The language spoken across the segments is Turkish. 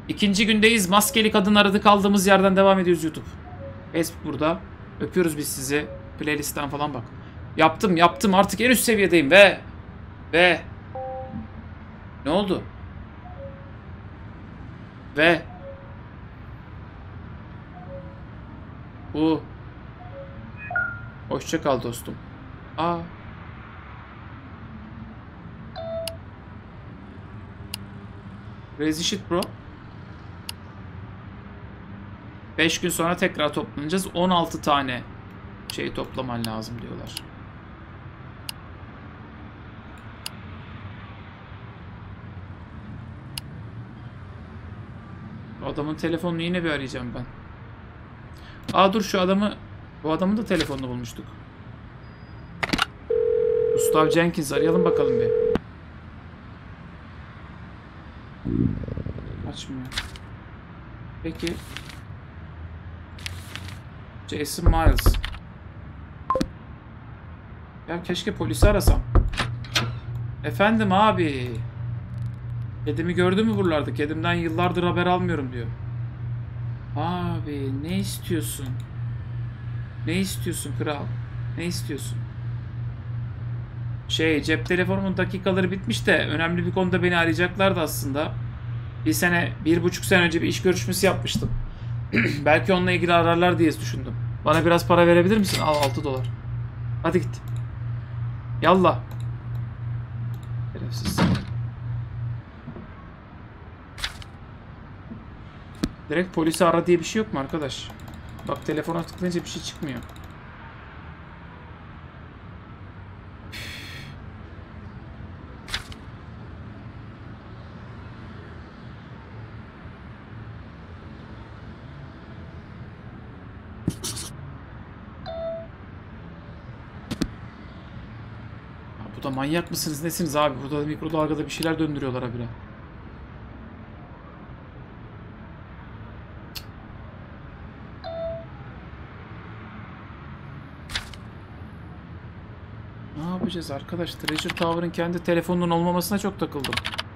İkinci gündeyiz. Maskeli kadın aradı. Kaldığımız yerden devam ediyoruz YouTube. Facebook burada. Öpüyoruz biz sizi. Playlist'ten falan bak. Yaptım. Artık en üst seviyedeyim ve ne oldu? Ve bu hoşça kal dostum. Aa. Crazy shit bro. 5 gün sonra tekrar toplanacağız. 16 tane şey toplaman lazım diyorlar. Adamın telefonunu yine bir arayacağım ben. Aa dur bu adamın da telefonunu bulmuştuk. Gustav Jenkins arayalım bakalım bir. Açmıyor. Peki. Jason Miles. Ya keşke polisi arasam. Efendim abi. Kedimi gördün mü buralarda? Kedimden yıllardır haber almıyorum diyor. Abi ne istiyorsun? Ne istiyorsun kral? Ne istiyorsun? Cep telefonumun dakikaları bitmiş de önemli bir konuda beni arayacaklardı aslında. 1,5 sene önce bir iş görüşmesi yapmıştım. Belki onunla ilgili ararlar diye düşündüm. Bana biraz para verebilir misin? Al $6. Hadi git. Yallah. Şerefsiz. Direkt polisi ara diye bir şey yok mu arkadaş? Bak telefona tıklayınca bir şey çıkmıyor. Bu da manyak mısınız nesiniz abi? Burada da mikrodalgada bir şeyler döndürüyorlar habire. Ne yapacağız arkadaş? Treasure Tower'ın kendi telefonunun olmamasına çok takıldım.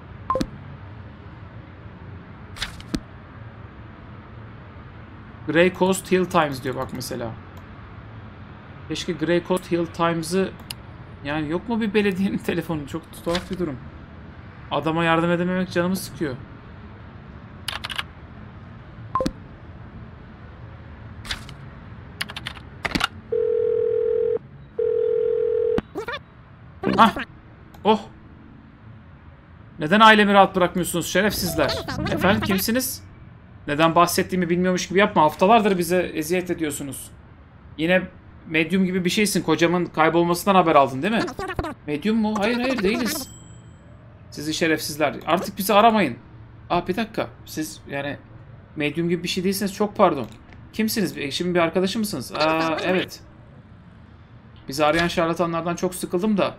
Grey Coast Hill Times diyor bak mesela. Keşke Grey Coast Hill Times'ı yani yok mu bir belediyenin telefonu? Çok tuhaf bir durum. Adama yardım edememek canımı sıkıyor. Hah. Oh. Neden ailemi rahat bırakmıyorsunuz şerefsizler? Efendim kimsiniz? Neden bahsettiğimi bilmiyormuş gibi yapma. Haftalardır bize eziyet ediyorsunuz. Yine medyum gibi bir şeysin. Kocamın kaybolmasından haber aldın değil mi? Medyum mu? Hayır değiliz. Sizi şerefsizler. Artık bizi aramayın. Aa bir dakika. Siz yani medyum gibi bir şey değilsiniz. Çok pardon. Kimsiniz? Eşimin bir arkadaşı mısınız? Aa evet. Bizi arayan şarlatanlardan çok sıkıldım da.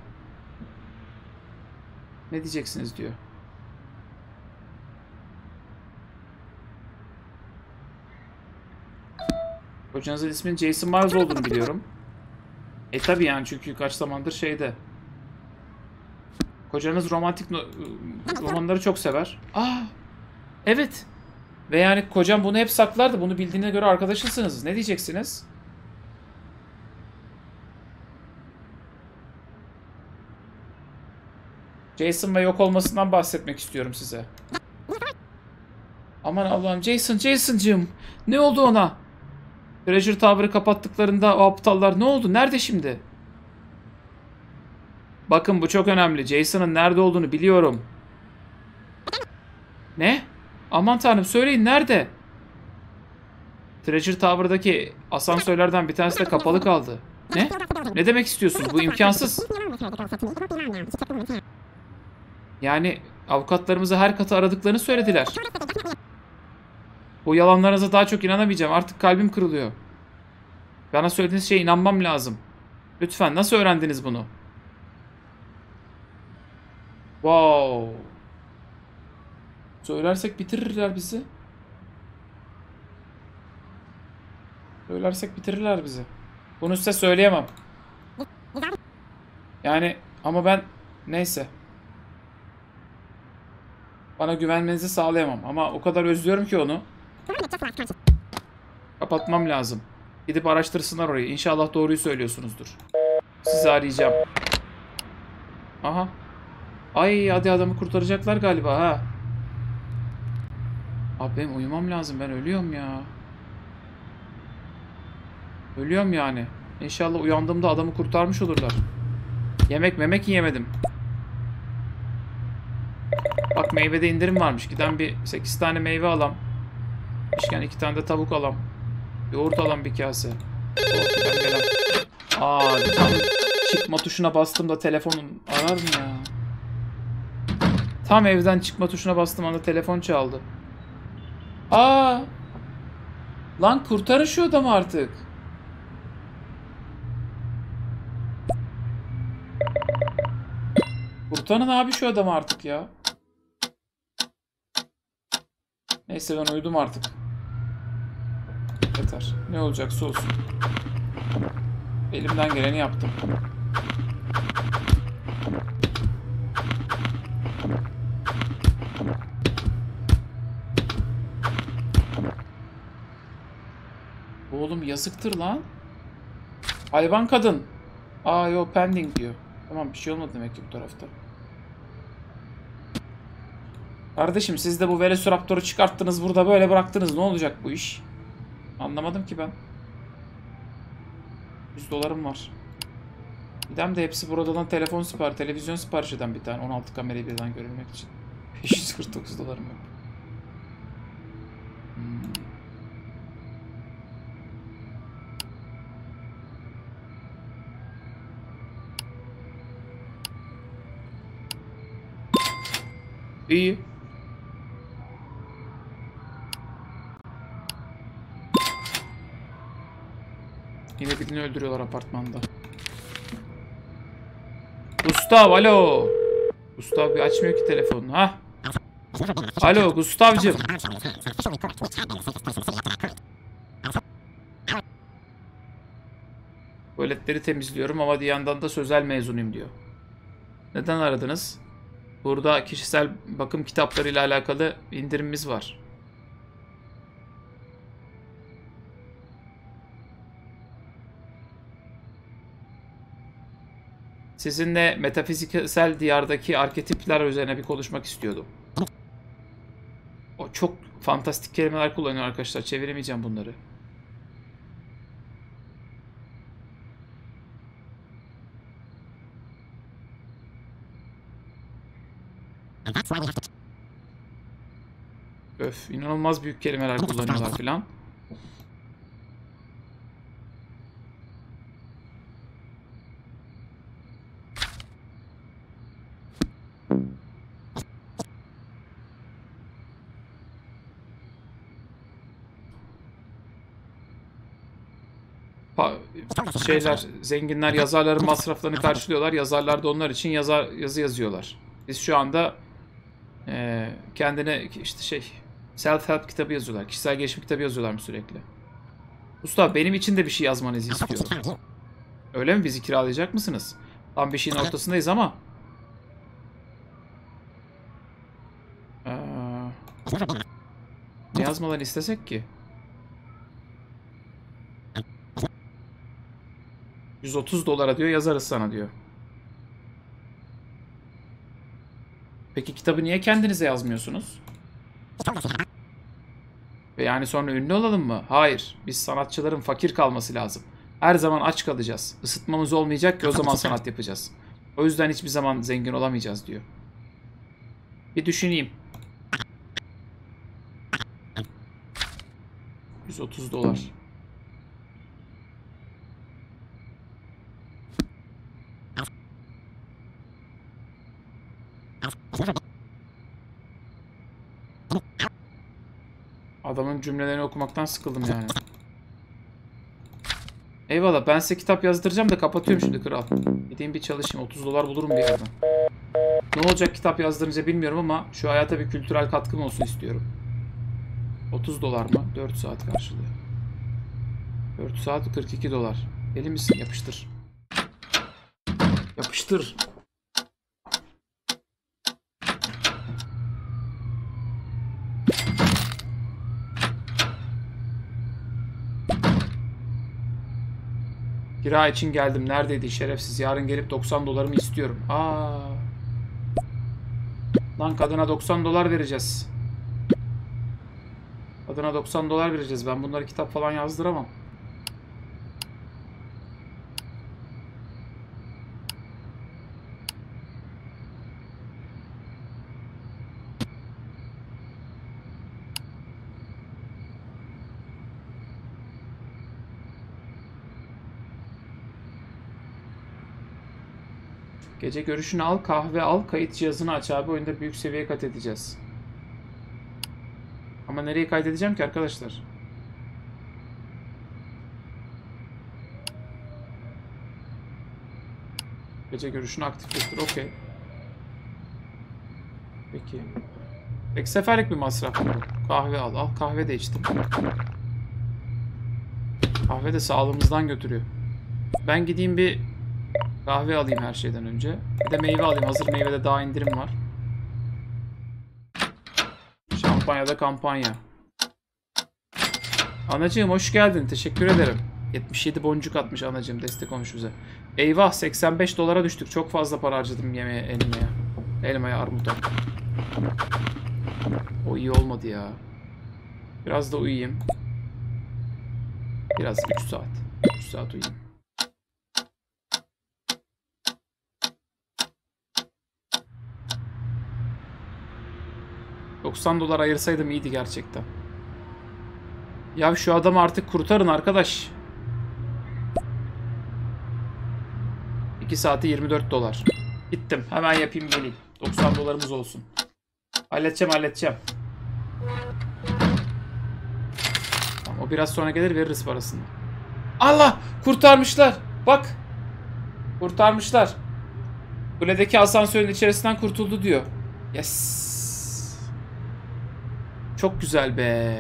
Ne diyeceksiniz diyor. Kocanızın isminin Jason Miles olduğunu biliyorum. Tabi yani çünkü kaç zamandır şeyde. Kocanız romantik romanları çok sever. Aa, evet. Ve yani kocam bunu hep saklardı. Bunu bildiğine göre arkadaşısınız. Ne diyeceksiniz? Jason ve yok olmasından bahsetmek istiyorum size. Aman Allah'ım Jason'cığım. Ne oldu ona? Treasure Tower'ı kapattıklarında o aptallar ne oldu? Nerede şimdi? Bakın bu çok önemli. Jason'ın nerede olduğunu biliyorum. Ne? Aman tanrım söyleyin nerede? Treasure Tower'daki asansörlerden bir tanesi de kapalı kaldı. Ne? Ne demek istiyorsun? Bu imkansız. Yani avukatlarımızı her katı aradıklarını söylediler. Bu yalanlarınıza daha çok inanamayacağım. Artık kalbim kırılıyor. Bana söylediğiniz şeye inanmam lazım. Lütfen nasıl öğrendiniz bunu? Wow. Söylersek bitirirler bizi. Söylersek bitirirler bizi. Bunu size söyleyemem. Yani ama ben neyse. Bana güvenmenizi sağlayamam ama o kadar özlüyorum ki onu. Kapatmam lazım. Gidip araştırsınlar orayı. İnşallah doğruyu söylüyorsunuzdur. Sizi arayacağım. Aha. Ay hadi adamı kurtaracaklar galiba ha. Abi benim uyumam lazım. Ben ölüyorum ya. Ölüyorum yani. İnşallah uyandığımda adamı kurtarmış olurlar. Yemek memek yiyemedim. Bak meyvede indirim varmış. Giden bir 8 tane meyve alam. İşken 2 tane de tavuk alam. Yoğurt alam bir kase. Oh, gelen. Aa, tam çıkma tuşuna bastım da telefonun arar mı ya? Tam evden çıkma tuşuna bastım anda telefon çaldı. Aa! Lan kurtarın şu adamı artık. Kurtarın abi şu adamı artık ya. Neyse ben uyudum artık. Yeter. Ne olacaksa olsun. Elimden geleni yaptım. Oğlum yazıktır lan. Hayvan kadın. Aa yo pending diyor. Tamam bir şey olmadı demek ki bu tarafta. Kardeşim siz de bu Velociraptor'u çıkarttınız burada böyle bıraktınız. Ne olacak bu iş? Anlamadım ki ben. 100 dolarım var. Gidem de hepsi buradan televizyon sipariş eden bir tane. 16 kamerayı birden görülmek için. 549 dolarım yok. İyi. Yine birini öldürüyorlar apartmanda. Gustav alo. Gustav bir açmıyor ki telefonunu. Ha? Alo Gustav'cığım. Tuvaletleri temizliyorum ama bir yandan da sözel mezunuyum diyor. Neden aradınız? Burada kişisel bakım kitaplarıyla alakalı indirimimiz var. Sizinle metafiziksel diyardaki arketipler üzerine bir konuşmak istiyordum. O çok fantastik kelimeler kullanıyor arkadaşlar. Çeviremeyeceğim bunları. Öf, inanılmaz büyük kelimeler kullanıyorlar filan. Zenginler yazarların masraflarını karşılıyorlar. Yazarlar da onlar için yazı yazıyorlar. Biz şu anda kendine işte self-help kitabı yazıyorlar. Kişisel gelişim kitabı yazıyorlar mı sürekli? Usta benim için de bir şey yazmanızı istiyorum. Öyle mi? Bizi kiralayacak mısınız? Tam bir şeyin ortasındayız ama. Ne yazmalarını istesek ki? 130 dolara diyor yazarız sana diyor. Peki kitabı niye kendinize yazmıyorsunuz? Ve yani sonra ünlü olalım mı? Hayır. Biz sanatçıların fakir kalması lazım. Her zaman aç kalacağız. Isıtmamız olmayacak ki o zaman sanat yapacağız. O yüzden hiçbir zaman zengin olamayacağız diyor. Bir düşüneyim. 130 dolar. Adamın cümlelerini okumaktan sıkıldım yani. Eyvallah ben size kitap yazdıracağım da kapatıyorum şimdi kral. Gideyim bir çalışayım 30 dolar bulurum bir yerden. Ne olacak kitap yazdırınca bilmiyorum ama şu hayata bir kültürel katkım olsun istiyorum. 30 dolar mı? 4 saat karşılıyor. 4 saat 42 dolar. Deli misin? Yapıştır. Yapıştır. Kira için geldim. Neredeydi şerefsiz? Yarın gelip 90 dolarımı istiyorum. Aa. Lan kadına 90 dolar vereceğiz. Kadına 90 dolar vereceğiz. Ben bunları kitap falan yazdıramam. Gece görüşünü al, kahve al, kayıt cihazını aç abi. Oyunda büyük seviye kat edeceğiz. Ama nereye kaydedeceğim ki arkadaşlar? Gece görüşünü aktifleştir. Okey. Peki. Tek seferlik bir masraf bu. Kahve al. Al kahve de içtim. Kahve de sağlığımızdan götürüyor. Ben gideyim bir kahve alayım her şeyden önce. Bir de meyve alayım. Hazır meyvede daha indirim var. Şampanyada kampanya. Anacığım hoş geldin. Teşekkür ederim. 77 boncuk atmış anacığım. Destek olmuş bize. Eyvah 85 dolara düştük. Çok fazla para harcadım yemeğe, elmaya. Elmaya, armuta. O iyi olmadı ya. Biraz da uyuyayım. Biraz 3 saat. 3 saat uyuyayım. $90 ayırsaydım iyiydi gerçekten. Ya şu adamı artık kurtarın arkadaş. 2 saati 24 dolar. Gittim. Hemen yapayım geleyim. 90 dolarımız olsun. Halledeceğim. Tamam, o biraz sonra gelir veririz parasını. Allah! Kurtarmışlar. Bak. Kurtarmışlar. Kuledeki asansörün içerisinden kurtuldu diyor. Yes. Çok güzel be.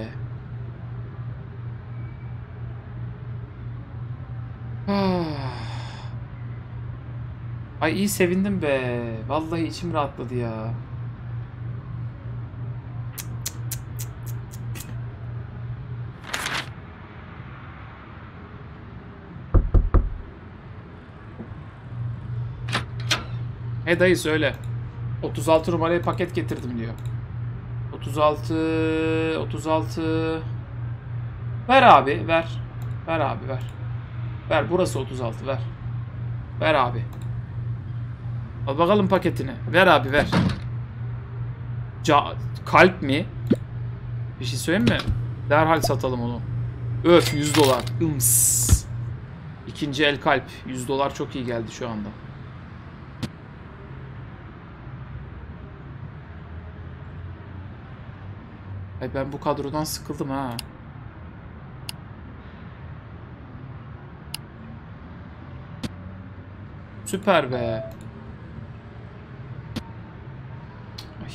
Ay iyi sevindim be. Vallahi içim rahatladı ya. He dayı söyle. 36 numaraya paket getirdim diyor. 36. Ver abi ver. Ver abi ver. Ver burası 36 ver. Ver abi. Al bakalım paketini. Ver abi ver. Kalp mi? Bir şey söyleyeyim mi? Derhal satalım onu. Öf 100 dolar. Ims. İkinci el kalp. 100 dolar çok iyi geldi şu anda. Ay ben bu kadrodan sıkıldım ha. Süper be. Ay.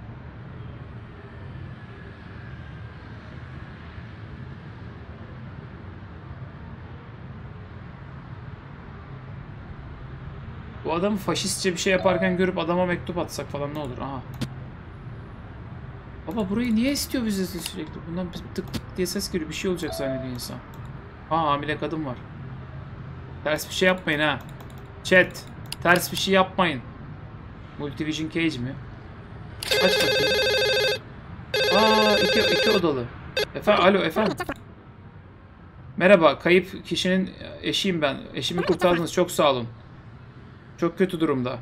Bu adamı faşistçe bir şey yaparken görüp adama mektup atsak falan ne olur? Aha. Baba burayı niye istiyor bize sürekli? Bundan tık tık diye ses geliyor. Bir şey olacak zannediyor insan. Aa hamile kadın var. Ters bir şey yapmayın ha. Chat. Ters bir şey yapmayın. Multivision Cage mi? Aç bakayım. Aa iki odalı. Alo efendim. Merhaba. Kayıp kişinin eşiyim ben. Eşimi kurtardınız. Çok sağ olun. Çok kötü durumda.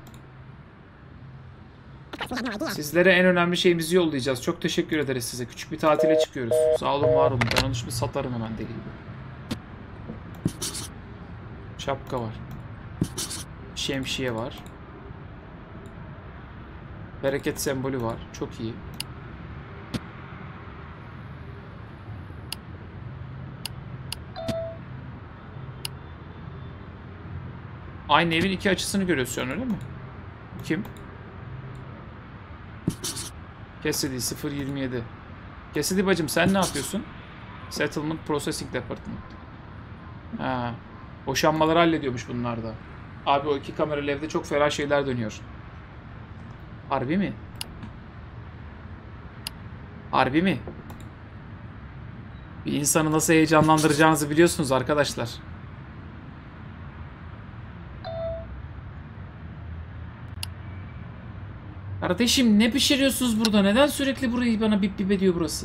Sizlere en önemli şeyimizi yollayacağız. Çok teşekkür ederiz size. Küçük bir tatile çıkıyoruz. Sağ olun var olun. Ben onu şimdi satarım hemen deli gibi. Şapka var. Şemsiye var. Bereket sembolü var. Çok iyi. Aynı evin iki açısını görüyoruz şu an öyle mi? Kim? Cassidy 027. Cassidy bacım sen ne yapıyorsun? Settlement Processing Department. Ha. Boşanmaları hallediyormuş bunlar da. Abi o iki kameralı evde çok ferah şeyler dönüyor. Harbi mi? Harbi mi? Bir insanı nasıl heyecanlandıracağınızı biliyorsunuz arkadaşlar. Kardeşim ne pişiriyorsunuz burada? Neden sürekli burayı bana bip bip ediyor burası?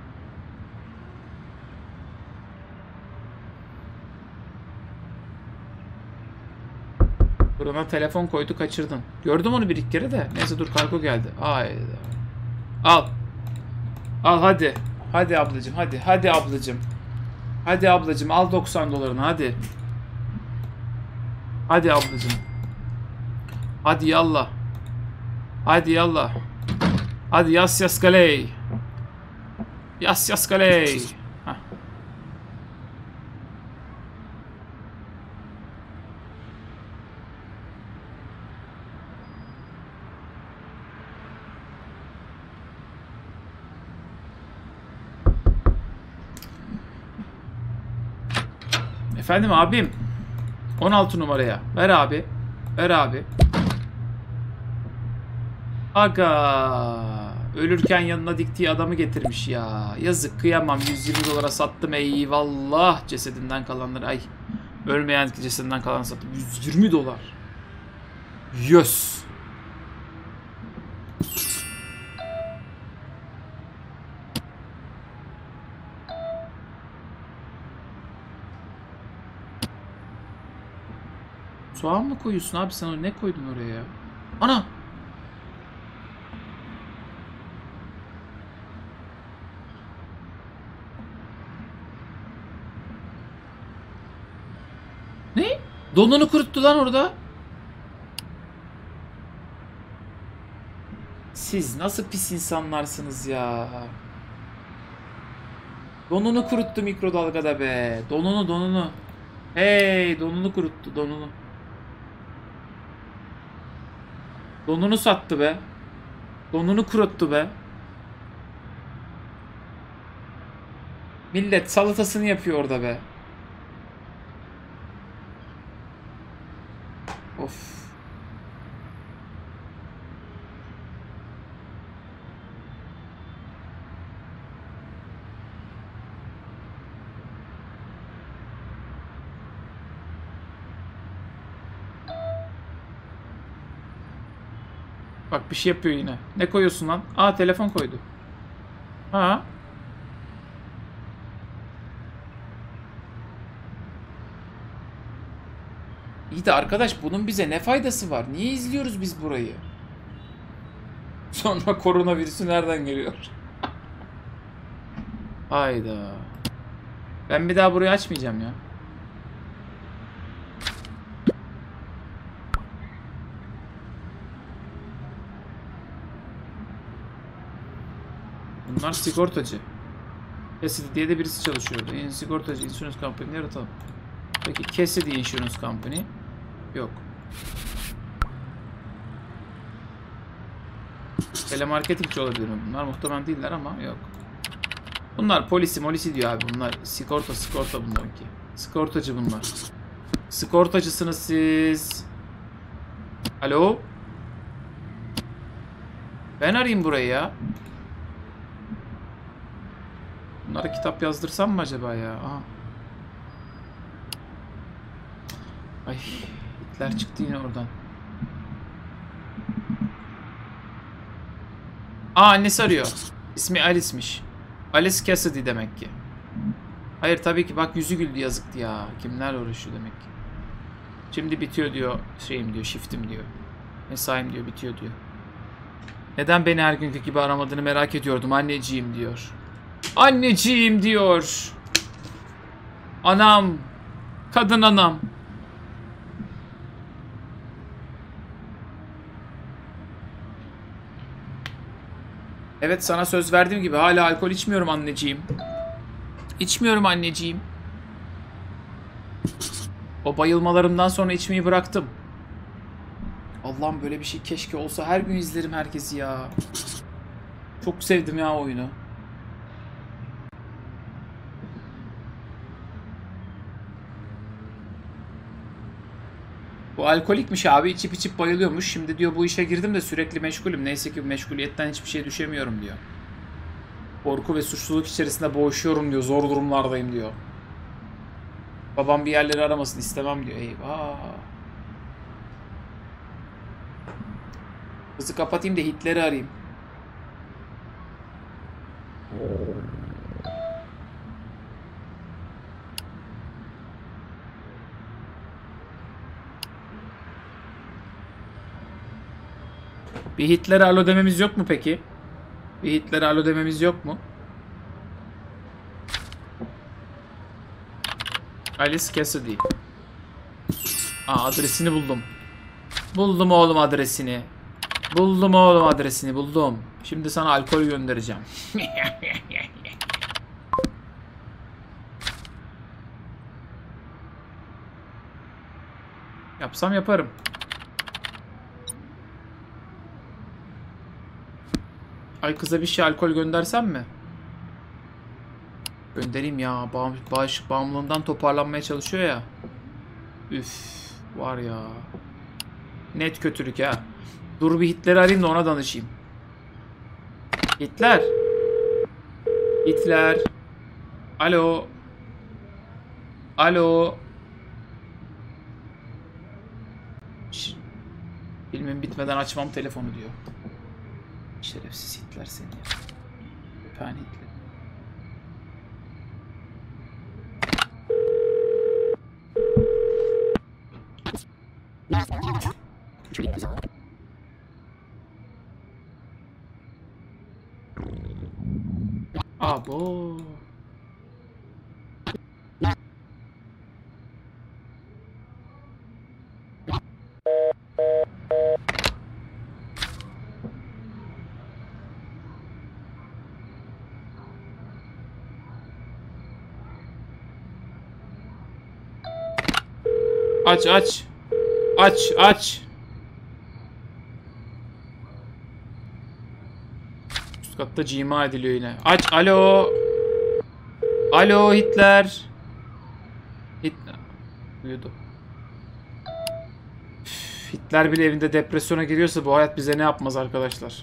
Burana telefon koydu kaçırdım. Gördüm onu bir iki kere de. Neyse dur kargo geldi. Hayda. Al. Al hadi. Hadi ablacım hadi. Hadi ablacım. Hadi ablacım al 90 dolarını hadi. Hadi ablacım. Hadi yallah. Hadi yallah. Hadi yas yas galey. Yas yas galey. Heh. Efendim abim. 16 numaraya. Ver abi. Ver abi. Aga. Ölürken yanına diktiği adamı getirmiş ya. Yazık kıyamam. 120 dolara sattım eyvallah. Cesedinden kalanları. Ay. Ölmeyen cesedinden kalanı sattım. 120 dolar. Yes. Soğan mı koyuyorsun abi sen? Ne koydun oraya ya? Ana! Ne? Donunu kuruttu lan orada. Siz nasıl pis insanlarsınız ya? Donunu kuruttu mikrodalgada be. Donunu. Hey, donunu kuruttu, donunu. Donunu sattı be. Donunu kuruttu be. Millet salatasını yapıyor orada be. Of. Bak bir şey yapıyor yine. Ne koyuyorsun lan? Aa telefon koydu. Ha. İyi de arkadaş bunun bize ne faydası var? Niye izliyoruz biz burayı? Sonra koronavirüsü nereden geliyor? Hayda. Ben bir daha burayı açmayacağım ya. Bunlar sigortacı. Cassidy diye de birisi çalışıyordu. Sigortacı, insurance company yaratalım. Peki Cassidy Insurance Company. Yok. Telemarketingçi olabilir mi? Bunlar muhtemelen değiller ama yok. Bunlar polisi diyor abi. Bunlar sigorta bunlarınki. Sigortacı bunlar. Sigortacısınız siz. Alo? Ben arayayım burayı ya. Bunlara kitap yazdırsam mı acaba ya? Aha. Ay, Hitler çıktı yine oradan. Aa annesi arıyor. İsmi Alice'miş. Alice Cassidy demek ki. Hayır tabii ki bak yüzü güldü yazıktı ya. Kimlerle uğraşıyor demek ki. Şimdi bitiyor diyor şeyim diyor shiftim diyor. Mesaim diyor bitiyor diyor. Neden beni her günkü gibi aramadığını merak ediyordum anneciğim diyor. Anneciğim diyor. Anam. Kadın anam. Evet sana söz verdiğim gibi hala alkol içmiyorum anneciğim. İçmiyorum anneciğim. O bayılmalarımdan sonra içmeyi bıraktım. Allah'ım böyle bir şey keşke olsa her gün izlerim herkesi ya. Çok sevdim ya oyunu. Bu alkolikmiş abi içip içip bayılıyormuş. Şimdi diyor bu işe girdim de sürekli meşgulüm. Neyse ki meşguliyetten hiçbir şey düşemiyorum diyor. Korku ve suçluluk içerisinde boğuşuyorum diyor. Zor durumlardayım diyor. Babam bir yerleri aramasın istemem diyor. Eyvah. Hızı kapatayım da Hitler'i arayayım. Bir Hitler'e alo dememiz yok mu peki? Bir Hitler'e alo dememiz yok mu? Alice Cassidy. Adresini buldum. Buldum oğlum adresini. Buldum oğlum adresini buldum. Şimdi sana alkol göndereceğim. Yapsam yaparım. Ay kıza bir şey alkol göndersem mi? Göndereyim ya. Bağışık bağımlılığından toparlanmaya çalışıyor ya. Üf var ya. Net kötülük ya. Dur bir Hitler'i arayayım da ona danışayım. Hitler. Hitler. Alo. Alo. Filmin bitmeden açmam telefonu diyor. Şerefsiz Hitler seni ya. Ben Hitler. Abo. Aç aç. Aç aç. Üst katta cima ediliyor yine. Aç. Alo. Alo Hitler. Hitler. Uyudu. Hitler bile evinde depresyona giriyorsa bu hayat bize ne yapmaz arkadaşlar.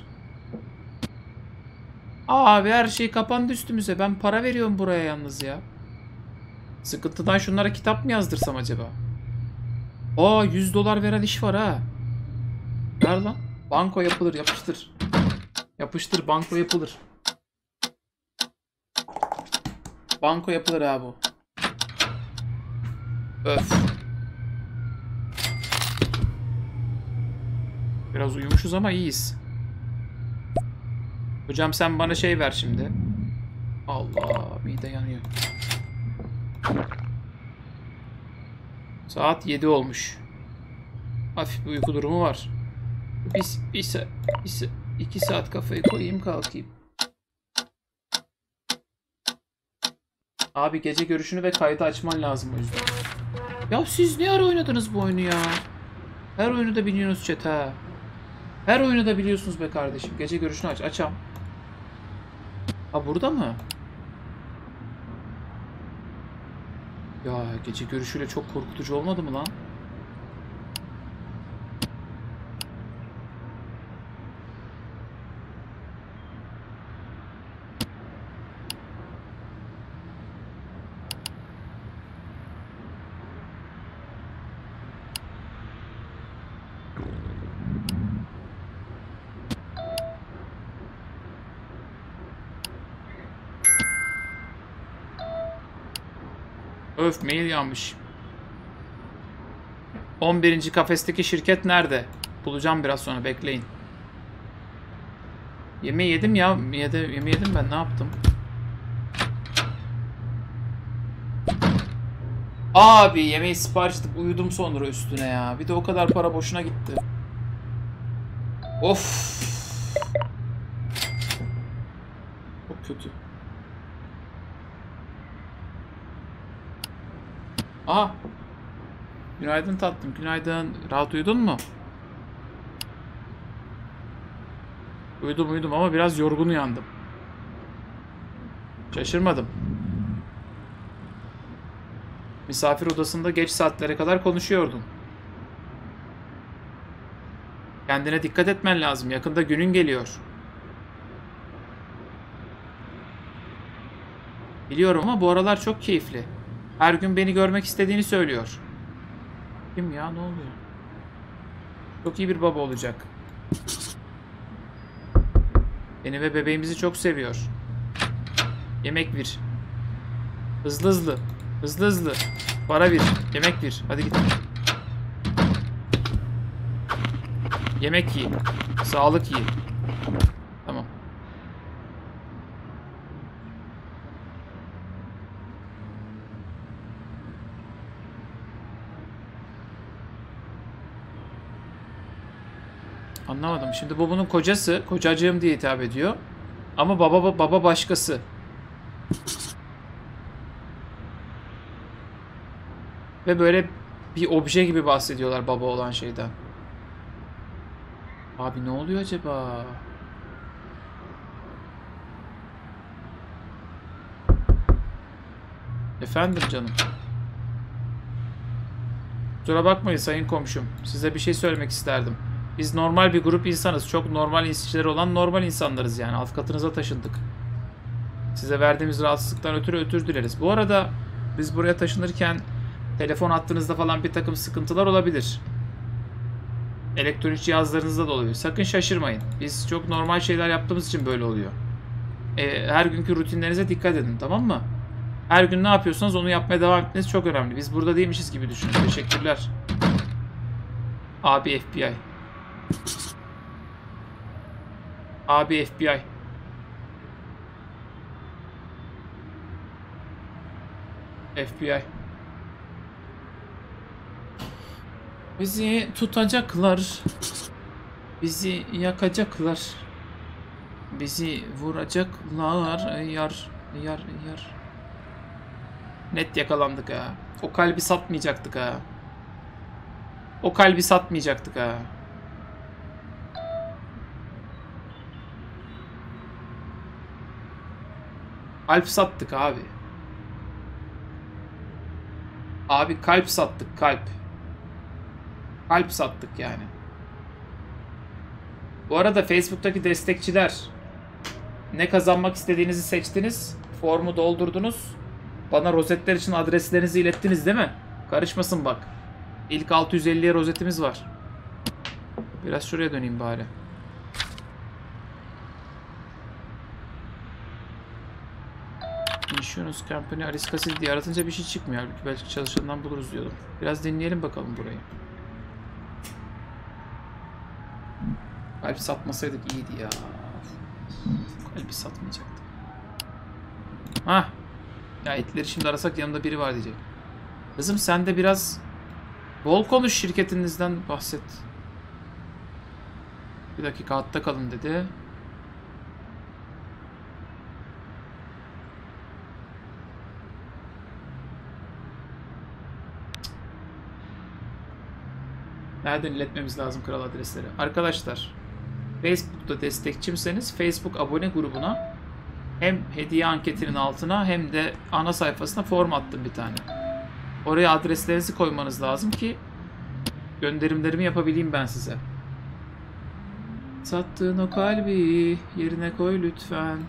Abi her şey kapandı üstümüze. Ben para veriyorum buraya yalnız ya. Sıkıntıdan şunlara kitap mı yazdırsam acaba? Aa 100 dolar veren iş var ha. Ver lan. Banko yapılır, yapıştır. Yapıştır, banko yapılır. Banko yapılır ha bu. Öf. Biraz uyumuşuz ama iyiyiz. Hocam sen bana şey ver şimdi. Allah, mide yanıyor. Saat 7 olmuş. Hafif bir uyku durumu var. Bir 2 saat kafayı koyayım kalkayım. Abi gece görüşünü ve kaydı açman lazım o yüzden. Ya siz ne ara oynadınız bu oyunu ya? Her oyunu da biliyorsunuz chat ha. Her oyunu da biliyorsunuz be kardeşim. Gece görüşünü aç. Açam. Ha burada mı? Ya gece görüşüyle çok korkutucu olmadı mı lan? Öf mail yanmış. 11. kafesteki şirket nerede? Bulacağım biraz sonra bekleyin. Yemeği yedim ya. Yemeği yedim ben ne yaptım? Abi yemeği sipariş edip uyudum sonra üstüne ya. Bir de o kadar para boşuna gitti. Of. Çok kötü. Aha. Günaydın tatlım. Günaydın. Rahat uyudun mu? Uyudum ama biraz yorgun uyandım. Şaşırmadım. Misafir odasında geç saatlere kadar konuşuyordun. Kendine dikkat etmen lazım. Yakında günün geliyor. Biliyorum ama bu aralar çok keyifli. Her gün beni görmek istediğini söylüyor. Kim ya? Ne oluyor? Çok iyi bir baba olacak. Beni ve bebeğimizi çok seviyor. Yemek bir. Hızlı hızlı. Hızlı hızlı. Para bir. Yemek bir. Hadi git. Yemek yiyin. Sağlık yiyin. Tamam. Anlamadım. Şimdi bu bunun kocası. Kocacığım diye hitap ediyor. Ama baba başkası. Ve böyle bir obje gibi bahsediyorlar baba olan şeyden. Abi ne oluyor acaba? Efendim canım. Kusura bakmayın sayın komşum. Size bir şey söylemek isterdim. Biz normal bir grup insanız. Çok normal ilişkileri olan normal insanlarız yani. Alt katınıza taşındık. Size verdiğimiz rahatsızlıktan ötürü özür dileriz. Bu arada biz buraya taşınırken telefon hattınızda falan bir takım sıkıntılar olabilir. Elektronik cihazlarınızda da olabilir. Sakın şaşırmayın. Biz çok normal şeyler yaptığımız için böyle oluyor. Her günkü rutinlerinize dikkat edin, tamam mı? Her gün ne yapıyorsanız onu yapmaya devam etmeniz çok önemli. Biz burada değilmişiz gibi düşünün. Teşekkürler. Abi FBI. Abi FBI. FBI. Bizi tutacaklar. Bizi yakacaklar. Bizi vuracaklar. Yar. Net yakalandık ha. O kalbi satmayacaktık ha. O kalbi satmayacaktık ha. Kalp sattık abi. Abi kalp sattık, kalp. Kalp sattık yani. Bu arada Facebook'taki destekçiler, ne kazanmak istediğinizi seçtiniz. Formu doldurdunuz. Bana rozetler için adreslerinizi ilettiniz değil mi? Karışmasın bak. İlk 650'ye rozetimiz var. Biraz şuraya döneyim bari. Insurance Company Alice Cassidy diye aratınca bir şey çıkmıyor. Halbuki belki çalışandan buluruz diyordum. Biraz dinleyelim bakalım burayı. Kalp satmasaydık iyiydi ya. Kalbi satmayacaktık. Hah. Ya etleri şimdi arasak yanımda biri var diyecek. Kızım sen de biraz bol konuş, şirketinizden bahset. Bir dakika hatta kalın dedi. Nereden iletmemiz lazım kral adresleri? Arkadaşlar, Facebook'ta destekçimseniz Facebook abone grubuna hem hediye anketinin altına hem de ana sayfasına form attım bir tane. Oraya adreslerinizi koymanız lazım ki gönderimlerimi yapabileyim ben size. Sattığın o kalbi yerine koy lütfen.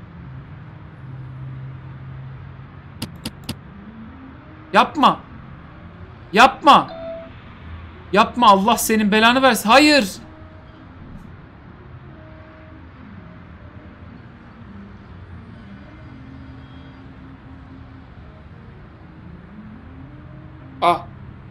Yapma. Yapma. Yapma, Allah senin belanı versin. Hayır. Ah.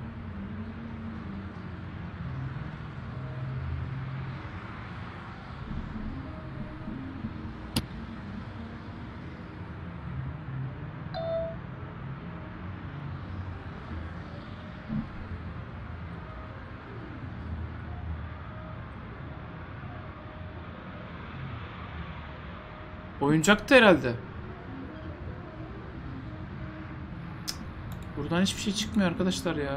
Oyuncaktı herhalde. Buradan hiçbir şey çıkmıyor arkadaşlar ya.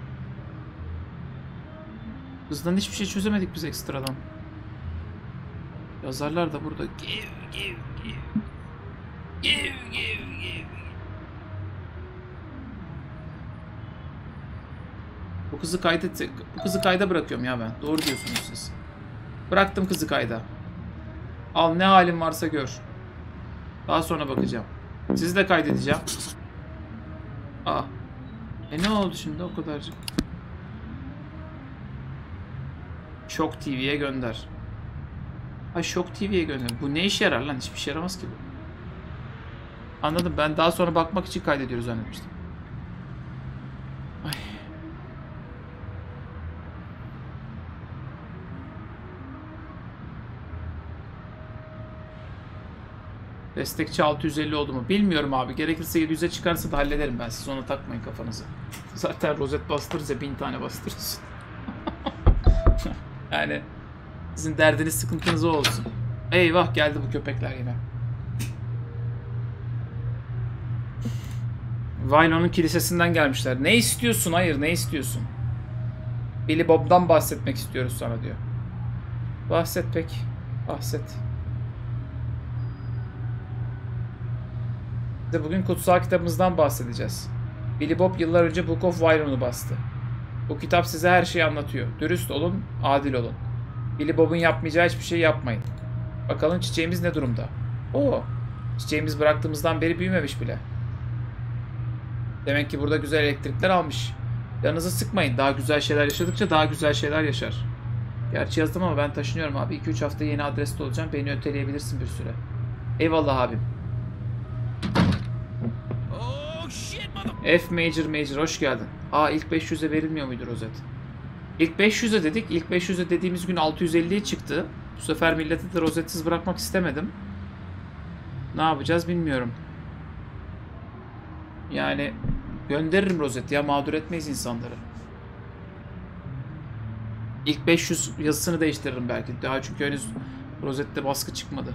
Hızdan hiçbir şey çözemedik biz ekstradan. Yazarlar da burada. Give. Bu kızı kayda bırakıyorum ya ben. Doğru diyorsunuz siz. Bıraktım kızı kayda. Al ne halin varsa gör. Daha sonra bakacağım. Sizi de kaydedeceğim. Aa. Ne oldu şimdi o kadarcık? Şok TV'ye gönder. Ha, Shock TV'ye gönder. Bu ne işe yarar lan? Hiçbir şey yaramaz ki bu. Anladım. Ben daha sonra bakmak için kaydediyoruz zannetmiştim. Ay. Destekçi 650 oldu mu? Bilmiyorum abi. Gerekirse 700'e çıkarsa da hallederim ben. Siz ona takmayın kafanızı. Zaten rozet bastırırsa 1000 tane bastırırsın. Yani sizin derdiniz, sıkıntınız o olsun. Eyvah, geldi bu köpekler yine. Vino'nun kilisesinden gelmişler. Ne istiyorsun? Hayır, ne istiyorsun? Billy Bob'dan bahsetmek istiyoruz sana diyor. Bahset peki. Bahset. De bugün kutsal kitabımızdan bahsedeceğiz. Billy Bob yıllar önce Book of Vino'nu bastı. Bu kitap size her şeyi anlatıyor. Dürüst olun, adil olun. Billy Bob'un yapmayacağı hiçbir şey yapmayın. Bakalım çiçeğimiz ne durumda? Oo, çiçeğimiz bıraktığımızdan beri büyümemiş bile. Demek ki burada güzel elektrikler almış. Canınızı sıkmayın. Daha güzel şeyler yaşadıkça daha güzel şeyler yaşar. Gerçi yazdım ama ben taşınıyorum abi. 2-3 hafta yeni adreste olacağım. Beni öteleyebilirsin bir süre. Eyvallah abim. F Major hoş geldin. Aa, ilk 500'e verilmiyor muydu rozet? İlk 500'e dedik. İlk 500'e dediğimiz gün 650'ye çıktı. Bu sefer milleti de rozetsiz bırakmak istemedim. Ne yapacağız bilmiyorum. Yani gönderirim rozet ya, mağdur etmeyiz insanları. İlk 500 yazısını değiştiririm belki. Daha çünkü henüz rozette baskı çıkmadı.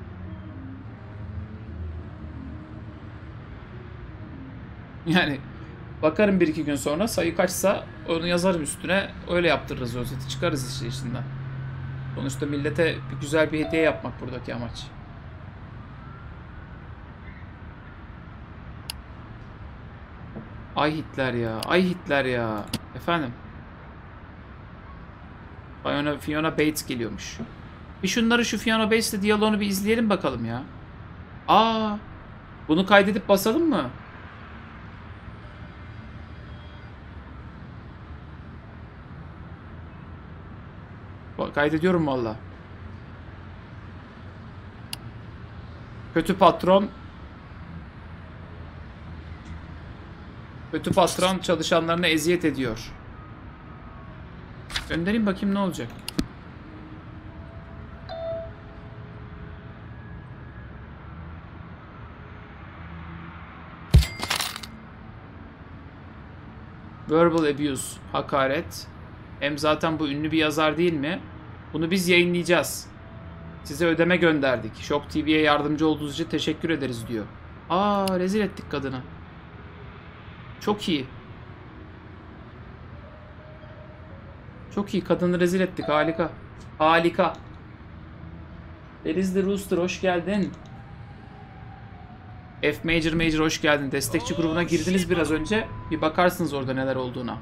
Yani bakarım 1-2 gün sonra sayı kaçsa onu yazarım üstüne. Öyle yaptırırız rozeti. Çıkarız işte içinden. Sonuçta millete bir güzel bir hediye yapmak buradaki amaç. Ay Hitler ya. Ay Hitler ya. Efendim. Fiona Bates geliyormuş. Bir şunları, şu Fiona Bates'le diyaloğunu bir izleyelim bakalım ya. Aa, bunu kaydedip basalım mı? Kaydediyorum valla. Kötü patron. Kötü patron çalışanlarına eziyet ediyor. Göndereyim bakayım ne olacak. Verbal abuse, hakaret. Hem zaten bu ünlü bir yazar değil mi? Bunu biz yayınlayacağız. Size ödeme gönderdik. Shock TV'ye yardımcı olduğunuz için teşekkür ederiz diyor. Aa, rezil ettik kadını. Çok iyi. Çok iyi, kadını rezil ettik. Harika. Harika. Deniz the Rooster hoş geldin. F Major hoş geldin. Destekçi grubuna girdiniz biraz önce. Bir bakarsınız orada neler olduğuna.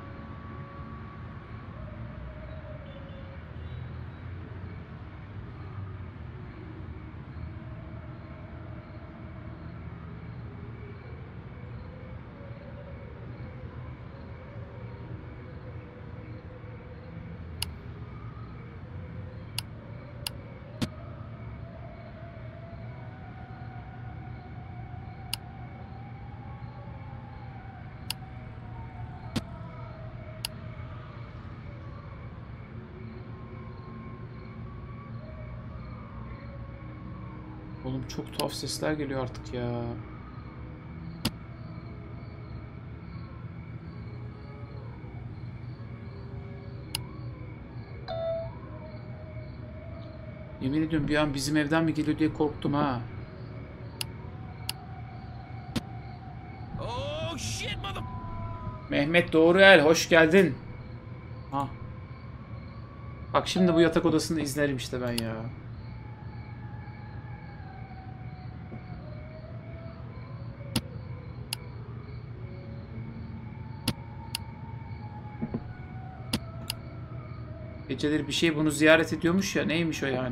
Oğlum çok tuhaf sesler geliyor artık ya. Yemin ediyorum bir an bizim evden mi geliyor diye korktum ha. Mehmet Doğruel hoş geldin. Ha. Bak şimdi bu yatak odasında izlerim işte ben ya. Geceleri bir şey bunu ziyaret ediyormuş ya. Neymiş o yani?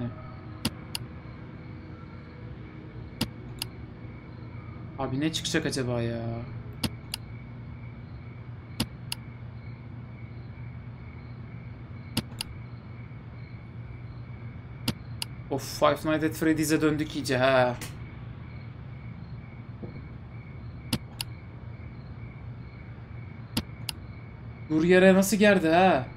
Abi ne çıkacak acaba ya? Of, Five Nights at Freddy's'e döndük iyice ha. Dur yere nasıl geldi ha?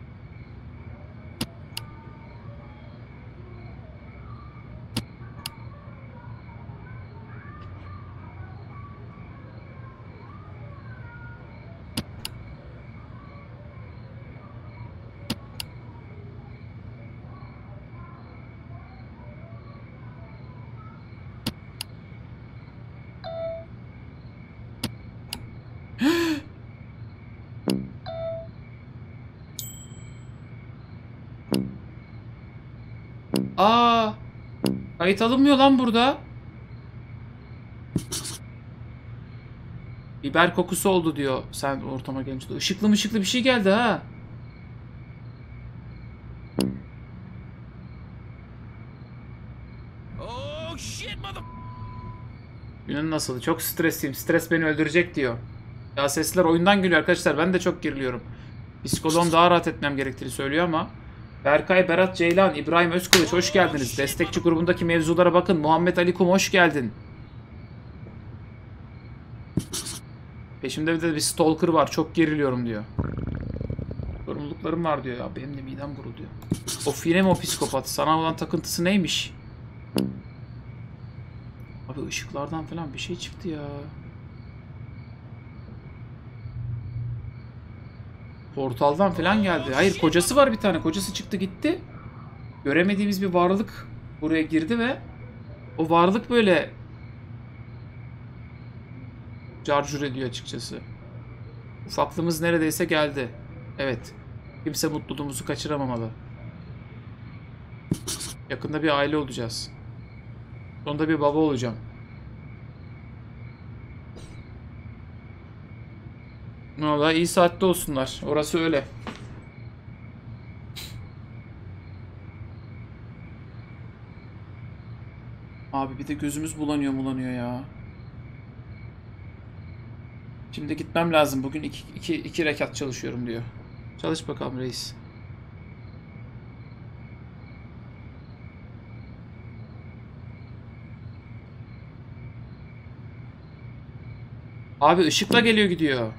Aa, kayıt alınmıyor lan burada. Biber kokusu oldu diyor sen ortama gelince. Işıklı mışıklı bir şey geldi ha. Günün nasıl? Çok stresliyim. Stres beni öldürecek diyor. Ya sesler oyundan geliyor arkadaşlar. Ben de çok geriliyorum. Psikoloğum daha rahat etmem gerektiğini söylüyor ama. Berkay, Berat Ceylan, İbrahim Özkılıç hoş geldiniz. Destekçi grubundaki mevzulara bakın. Muhammed Ali Kum hoş geldin. Peşimde bir de bir stalker var. Çok geriliyorum diyor. Sorumluluklarım var diyor. Ya benim de midem gurulduyor. Of, yine mi o psikopat? Sana olan takıntısı neymiş? Abi ışıklardan falan bir şey çıktı ya. Portaldan falan geldi. Hayır, kocası var bir tane. Kocası çıktı gitti. Göremediğimiz bir varlık buraya girdi ve o varlık böyle carcur ediyor açıkçası. Ufaklığımız neredeyse geldi. Evet. Kimse mutluluğumuzu kaçıramamalı. Yakında bir aile olacağız. Sonunda bir baba olacağım. Vallahi iyi saatte olsunlar. Orası öyle. Abi bir de gözümüz bulanıyor ya. Şimdi gitmem lazım. Bugün iki rekat çalışıyorum diyor. Çalış bakalım reis. Abi ışıkla geliyor gidiyor.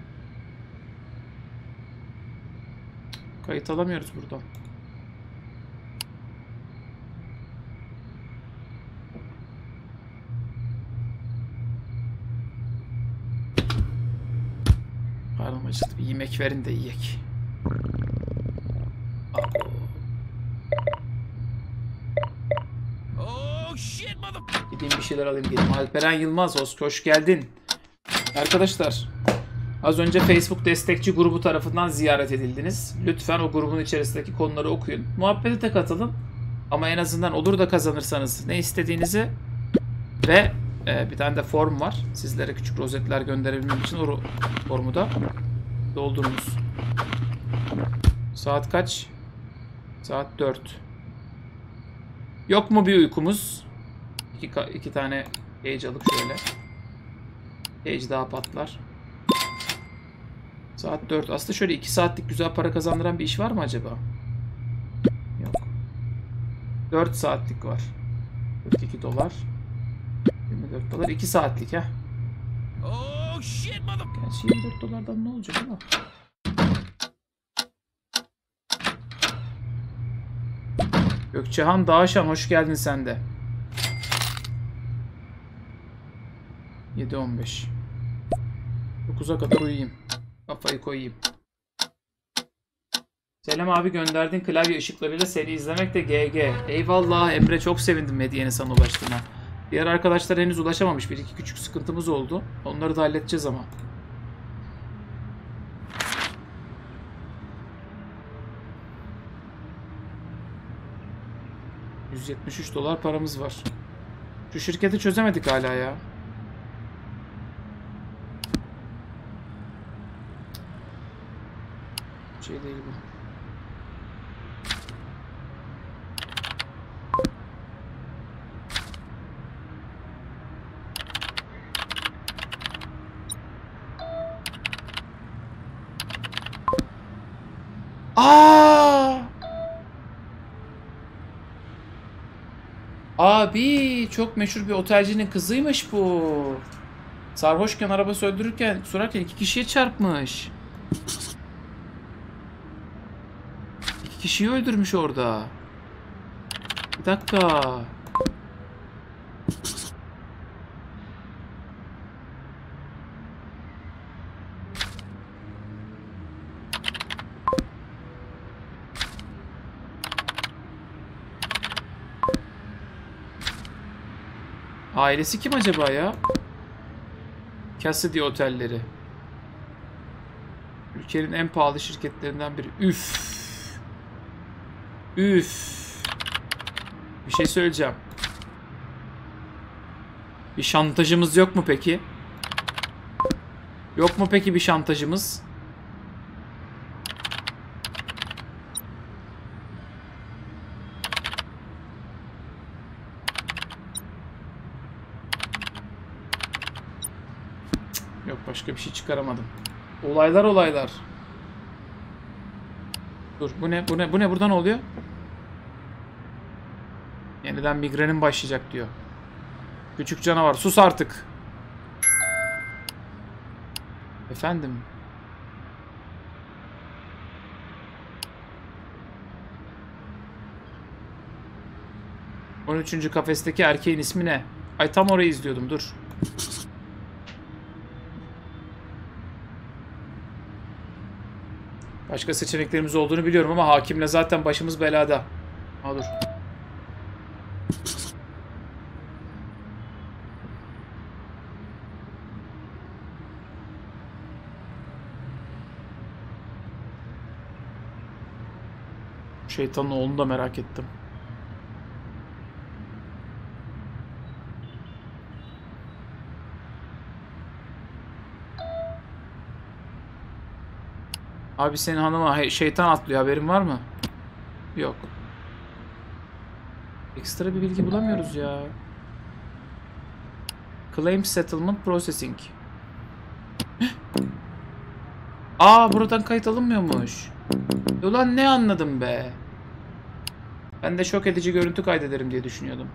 Kayıt alamıyoruz buradan. Karnım acıktı. Bir yemek verin de yiyek. Gideyim bir şeyler alayım geleyim. Alperen Yılmaz, hoş geldin. Arkadaşlar, az önce Facebook destekçi grubu tarafından ziyaret edildiniz. Lütfen o grubun içerisindeki konuları okuyun. Muhabbete de katılın. Ama en azından olur da kazanırsanız ne istediğinizi ve bir tane de form var. Sizlere küçük rozetler gönderebilmem için o formu da doldurunuz. Saat kaç? Saat 4. Yok mu bir uykumuz? İki tane gauge alıp şöyle. Gauge daha patlar. Saat 4. Aslında şöyle 2 saatlik güzel para kazandıran bir iş var mı acaba? Yok. 4 saatlik var. 42 dolar. 24 dolar. 2 saatlik ha. Gerçi 24 dolardan ne olacak ama. Gökçehan Dağışan hoş geldin sen de. 7:15. 9'a kadar uyuyayım. Kafayı koyayım. Selam abi, gönderdin klavye ışıklarıyla seni izlemek de GG. Eyvallah Emre, çok sevindim hediyeni sana ulaştığına. Diğer arkadaşlar henüz ulaşamamış. Bir iki küçük sıkıntımız oldu. Onları da halledeceğiz ama. $173 paramız var. Şu şirketi çözemedik hala ya. Şey değil bu. Aa! Abi çok meşhur bir otelcinin kızıymış bu. Sarhoşken araba sürerken 2 kişiye çarpmış. 2 kişiyi öldürmüş orada. Bir dakika. Ailesi kim acaba ya? Cassidy otelleri. Ülkenin en pahalı şirketlerinden biri. Üf. Üf. Bir şey söyleyeceğim. Bir şantajımız yok mu peki? Yok mu peki bir şantajımız? Yok, başka bir şey çıkaramadım. Olaylar. Dur, bu ne? Buradan oluyor? Yeniden migrenim başlayacak diyor. Küçük canavar, sus artık. Efendim. 13. kafesteki erkeğin ismi ne? Ay, tam orayı izliyordum, dur. Başka seçeneklerimiz olduğunu biliyorum ama hakimle zaten başımız belada. Ha, dur. Şeytanın oğlunu da merak ettim. Abi senin hanıma şeytan atlıyor, haberin var mı? Yok. Ekstra bir bilgi bulamıyoruz ya. Claim Settlement Processing. Aa, buradan kayıt alınmıyormuş. Ulan ne anladım be. Ben de şok edici görüntü kaydederim diye düşünüyordum.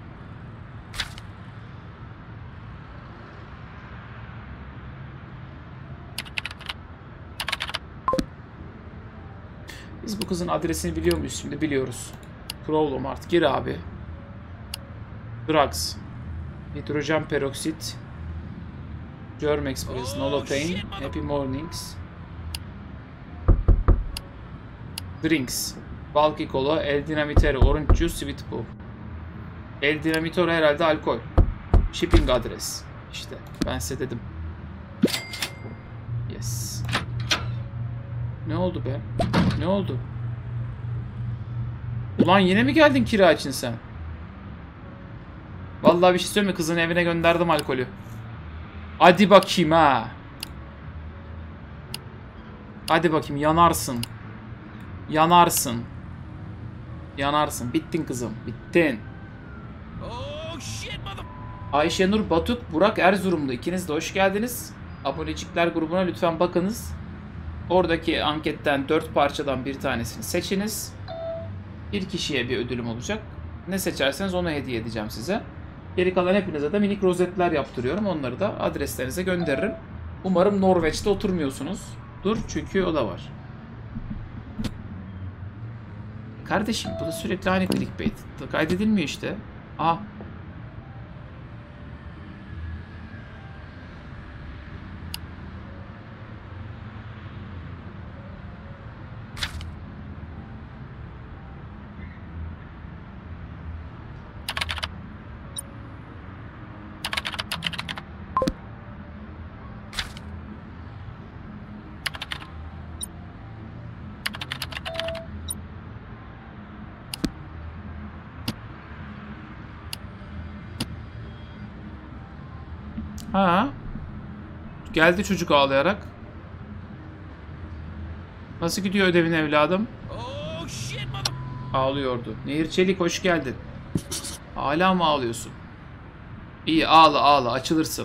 Biz bu kızın adresini biliyor muyuz şimdi? Biliyoruz. Problem Art. Gir abi. Drugs. Hidrojen peroksit. Germ Express. Nolotane. Happy Mornings. Drinks. Bulky Cola. El Dinamitero. Orange Juice. Sweet Poo. El Dinamitero herhalde alkol. Shipping adres. İşte. Ben size dedim. Yes. Ne oldu be? Ne oldu? Ulan yine mi geldin kira için sen? Vallahi bir şey söyleyeyim mi? Kızın evine gönderdim alkolü. Hadi bakayım ha. Hadi bakayım, yanarsın. Yanarsın. Yanarsın. Bittin kızım. Bittin. Ayşenur Batuk, Burak Erzurumlu. İkiniz de hoş geldiniz. Abonelikler grubuna lütfen bakınız. Oradaki anketten 4 parçadan bir tanesini seçiniz. Bir kişiye bir ödülüm olacak. Ne seçerseniz onu hediye edeceğim size. Geri kalan hepinize de minik rozetler yaptırıyorum. Onları da adreslerinize gönderirim. Umarım Norveç'te oturmuyorsunuz. Dur, çünkü o da var. Kardeşim, bu da sürekli aynı clickbait. Kaydedilmiyor işte. Aha. Ha. Geldi çocuk ağlayarak. Nasıl gidiyor ödevin evladım? Ağlıyordu. Nehir Çelik, hoş geldin. Hala mı ağlıyorsun? İyi, ağla ağla, açılırsın.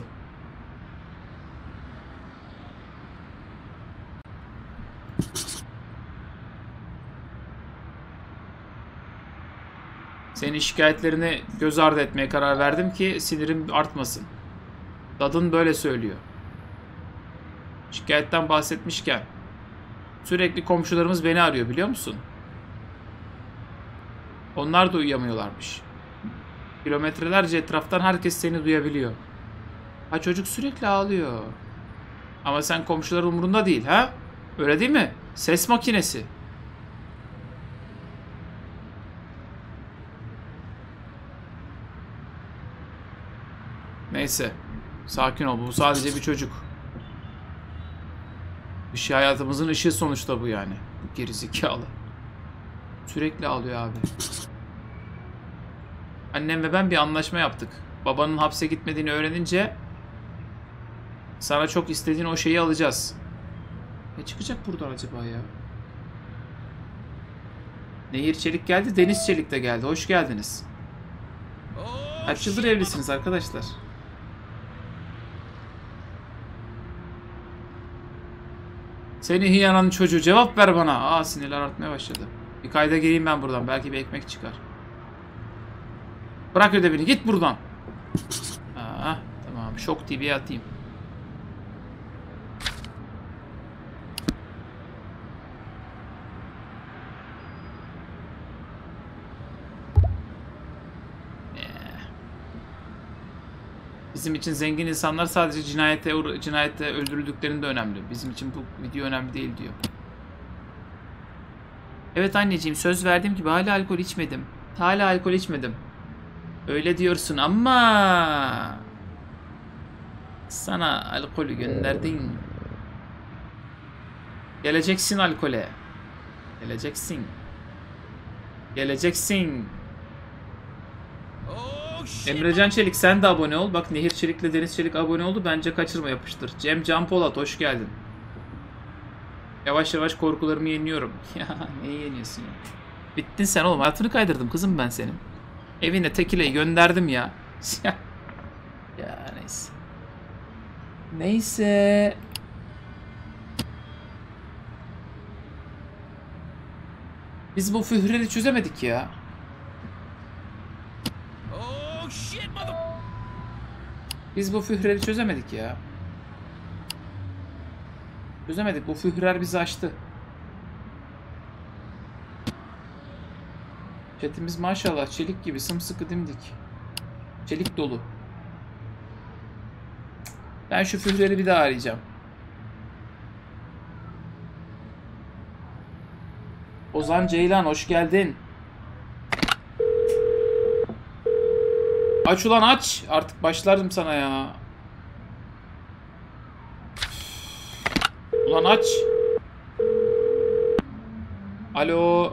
Senin şikayetlerini göz ardı etmeye karar verdim ki sinirim artmasın. Dadın böyle söylüyor. Şikayetten bahsetmişken sürekli komşularımız beni arıyor biliyor musun? Onlar da uyuyamıyorlarmış. Kilometrelerce etraftan herkes seni duyabiliyor. Ha çocuk sürekli ağlıyor. Ama sen komşuların umurunda değil ha? Öyle değil mi? Ses makinesi. Neyse. Sakin ol. Bu sadece bir çocuk. Bir hayatımızın ışığı sonuçta bu yani. Bu gerizekalı. Sürekli ağlıyor abi. Annem ve ben bir anlaşma yaptık. Babanın hapse gitmediğini öğrenince sana çok istediğin o şeyi alacağız. Ne çıkacak buradan acaba ya? Nehir Çelik geldi, Deniz Çelik de geldi. Hoş geldiniz. Kaç yıldır evlisiniz arkadaşlar? Seni hiyananın çocuğu, cevap ver bana. Aa, sinirler artmaya başladı. Bir kayda gireyim ben buradan. Belki bir ekmek çıkar. Bırak ödevini, git buradan. Aa, tamam. Şok TV'ye atayım. Bizim için zengin insanlar sadece cinayette öldürüldüklerinde önemli. Bizim için bu video önemli değil diyor. Evet anneciğim, söz verdiğim gibi hala alkol içmedim. Hala alkol içmedim. Öyle diyorsun ama sana alkolü gönderdim. Geleceksin alkole. Geleceksin. Geleceksin. Emrecan Çelik sen de abone ol. Bak Nehir Çelik'le Deniz Çelik abone oldu. Bence kaçırma, yapıştır. Cem Can Polat hoş geldin. Yavaş yavaş korkularımı yeniyorum. Ya neyi yeniyorsun ya? Bittin sen oğlum. Hayatını kaydırdım kızım ben senin. Evine tekileyi gönderdim ya. Ya neyse. Neyse. Biz bu führeri çözemedik ya. Biz bu führeri çözemedik ya. Çözemedik. Bu führer bizi aştı. Chatimiz maşallah çelik gibi sımsıkı dimdik. Çelik dolu. Ben şu führeri bir daha arayacağım. Ozan Ceylan hoş geldin. Aç ulan aç. Artık başlardım sana ya. Ulan aç. Alo.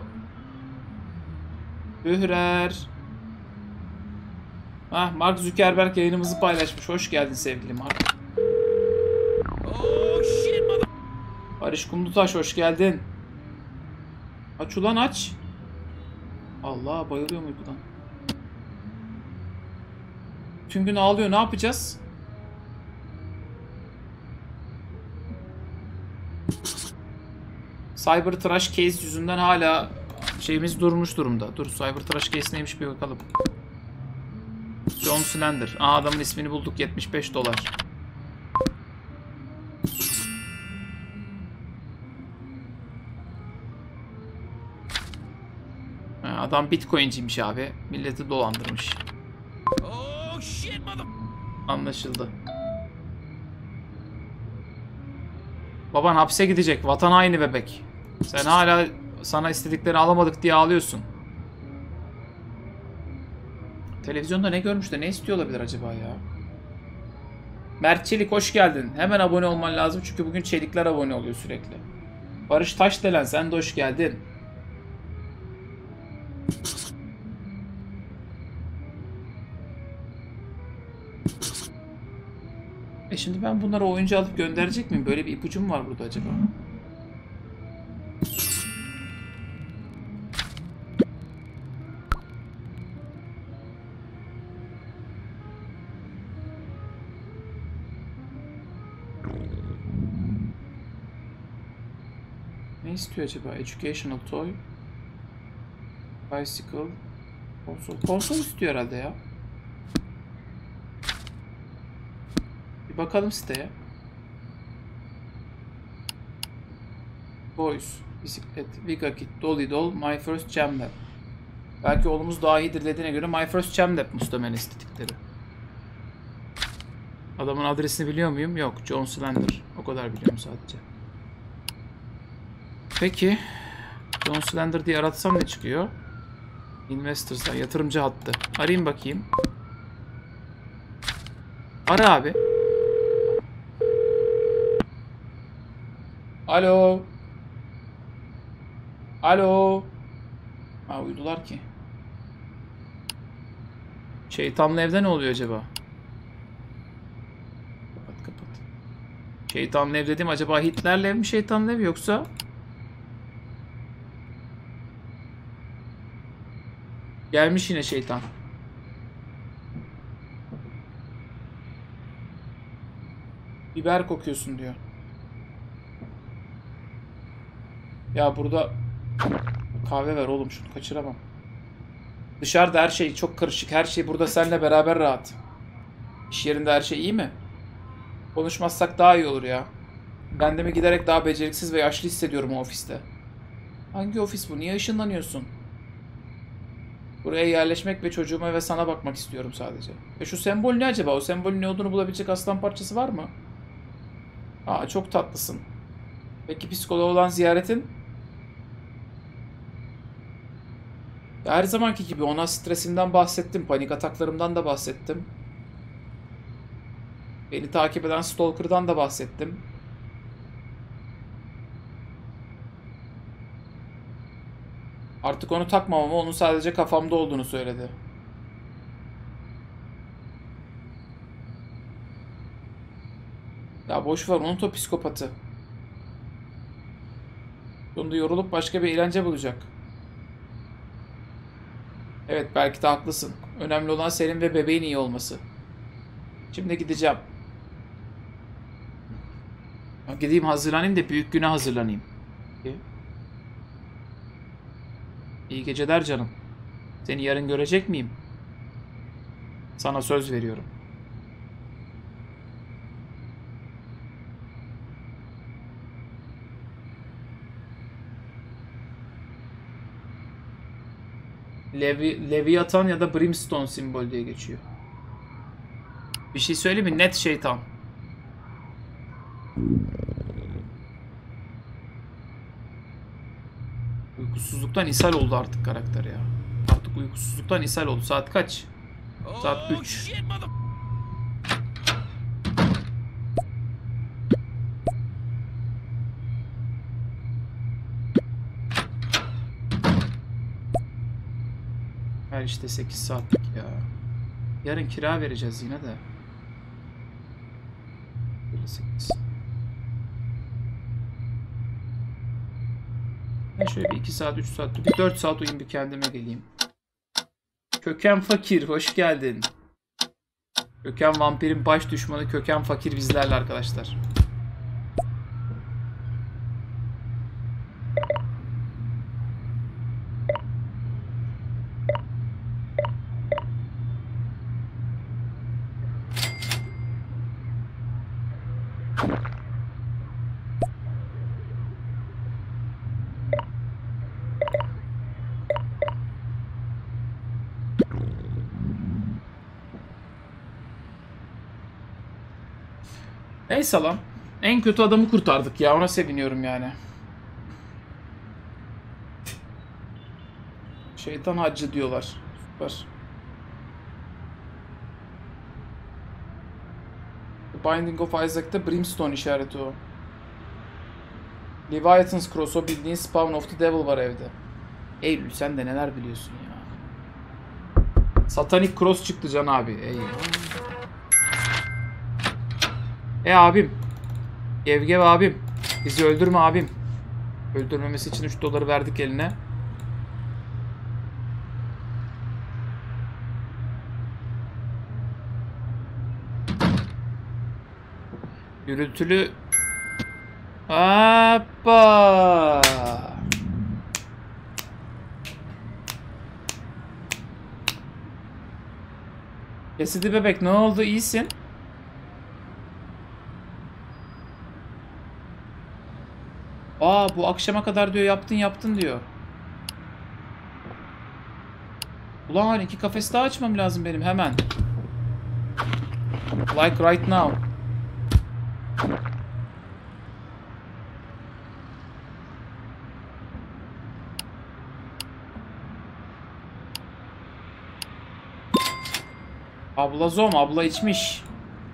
Führer. Hah, Mark Zuckerberg yayınımızı paylaşmış. Hoş geldin sevgili Mark. Barış Kumlutaş hoş geldin. Aç ulan aç. Allah, bayılıyorum uykudan. Tüm gün ağlıyor, ne yapacağız? Cybertrash case yüzünden hala şeyimiz durmuş durumda. Dur, Cybertrash case neymiş bir bakalım. John Slender. Aa, adamın ismini bulduk, 75 dolar. Adam Bitcoin'ciymiş abi. Milleti dolandırmış. Anlaşıldı. Baban hapse gidecek. Vatan haini bebek. Sen hala sana istediklerini alamadık diye ağlıyorsun. Televizyonda ne görmüş de ne istiyor olabilir acaba ya? Mert Çelik hoş geldin. Hemen abone olman lazım çünkü bugün Çelikler abone oluyor sürekli. Barış Taşdelen sen de hoş geldin. Şimdi ben bunlara oyuncu alıp gönderecek miyim? Böyle bir ipucu mu var burada acaba? Ne istiyor acaba? Educational toy. Bicycle. Konsol istiyor herhalde ya. Bir bakalım siteye. Boys, bisiklet, Vigakit, Dolly Doll, My First Jam Lab. Belki oğlumuz daha iyidir dediğine göre My First Jam Lab muhtemelen istedikleri. Adamın adresini biliyor muyum? Yok. John Slender. O kadar biliyorum sadece. Peki. John Slender diye aratsam ne çıkıyor? Investors'dan. Yatırımcı hattı. Arayayım bakayım. Ara abi. Alo. Alo. Ha, uyudular ki. Şeytanlı evde ne oluyor acaba? Kapat. Şeytanlı ev dediğim acaba Hitler'le ev mi şeytanlı ev yoksa? Gelmiş yine şeytan. Biber kokuyorsun diyor. Ya burada kahve ver oğlum, şunu kaçıramam. Dışarıda her şey çok karışık. Her şey burada seninle beraber rahat. İş yerinde her şey iyi mi? Konuşmazsak daha iyi olur ya. Ben de mi giderek daha beceriksiz ve yaşlı hissediyorum o ofiste. Hangi ofis bu? Niye ışınlanıyorsun? Buraya yerleşmek ve çocuğuma ve sana bakmak istiyorum sadece. Şu sembol ne acaba? O sembolün ne olduğunu bulabilecek aslan parçası var mı? Aa, çok tatlısın. Peki psikoloğa olan ziyaretin? Ya her zamanki gibi ona stresimden bahsettim. Panik ataklarımdan da bahsettim. Beni takip eden stalker'dan da bahsettim. Artık onu takmam ama onun sadece kafamda olduğunu söyledi. Ya boş ver, unut o psikopatı. Sonunda yorulup başka bir eğlence bulacak. Evet, belki de haklısın. Önemli olan senin ve bebeğin iyi olması. Şimdi gideceğim. Gideyim hazırlanayım da büyük güne hazırlanayım. İyi geceler canım. Seni yarın görecek miyim? Sana söz veriyorum. Leviathan ya da Brimstone simbol diye geçiyor. Bir şey söyleyeyim mi? Net şeytan. Uykusuzluktan ishal oldu artık karakter ya. Artık uykusuzluktan ishal oldu. Saat kaç? Saat 3. Her işte 8 saatlik ya. Yarın kira vereceğiz yine de. Böyle 8. Ben şöyle bir 2 saat 3 saat, bir 4 saat uyuyayım, bir kendime geleyim. Köken Fakir hoş geldin. Köken vampirin baş düşmanı Köken Fakir bizlerle arkadaşlar. Neyse lan. En kötü adamı kurtardık ya. Ona seviniyorum yani. Şeytan haccı diyorlar. Süper. The Binding of Isaac'ta Brimstone işareti o. Leviathan's Cross, o bildiğin Spawn of the Devil var evde. Eylül sen de neler biliyorsun ya. Satanic Cross çıktı Can abi. Abim. Gevgev abim. Bizi öldürme abim. Öldürmemesi için 3 doları verdik eline. Gürültülü. Hoppa. Cassidy bebek ne oldu, iyisin? Aa, bu akşama kadar diyor yaptın diyor. Ulan 2 kafes daha açmam lazım benim hemen. Like right now. Abla Zom, abla içmiş.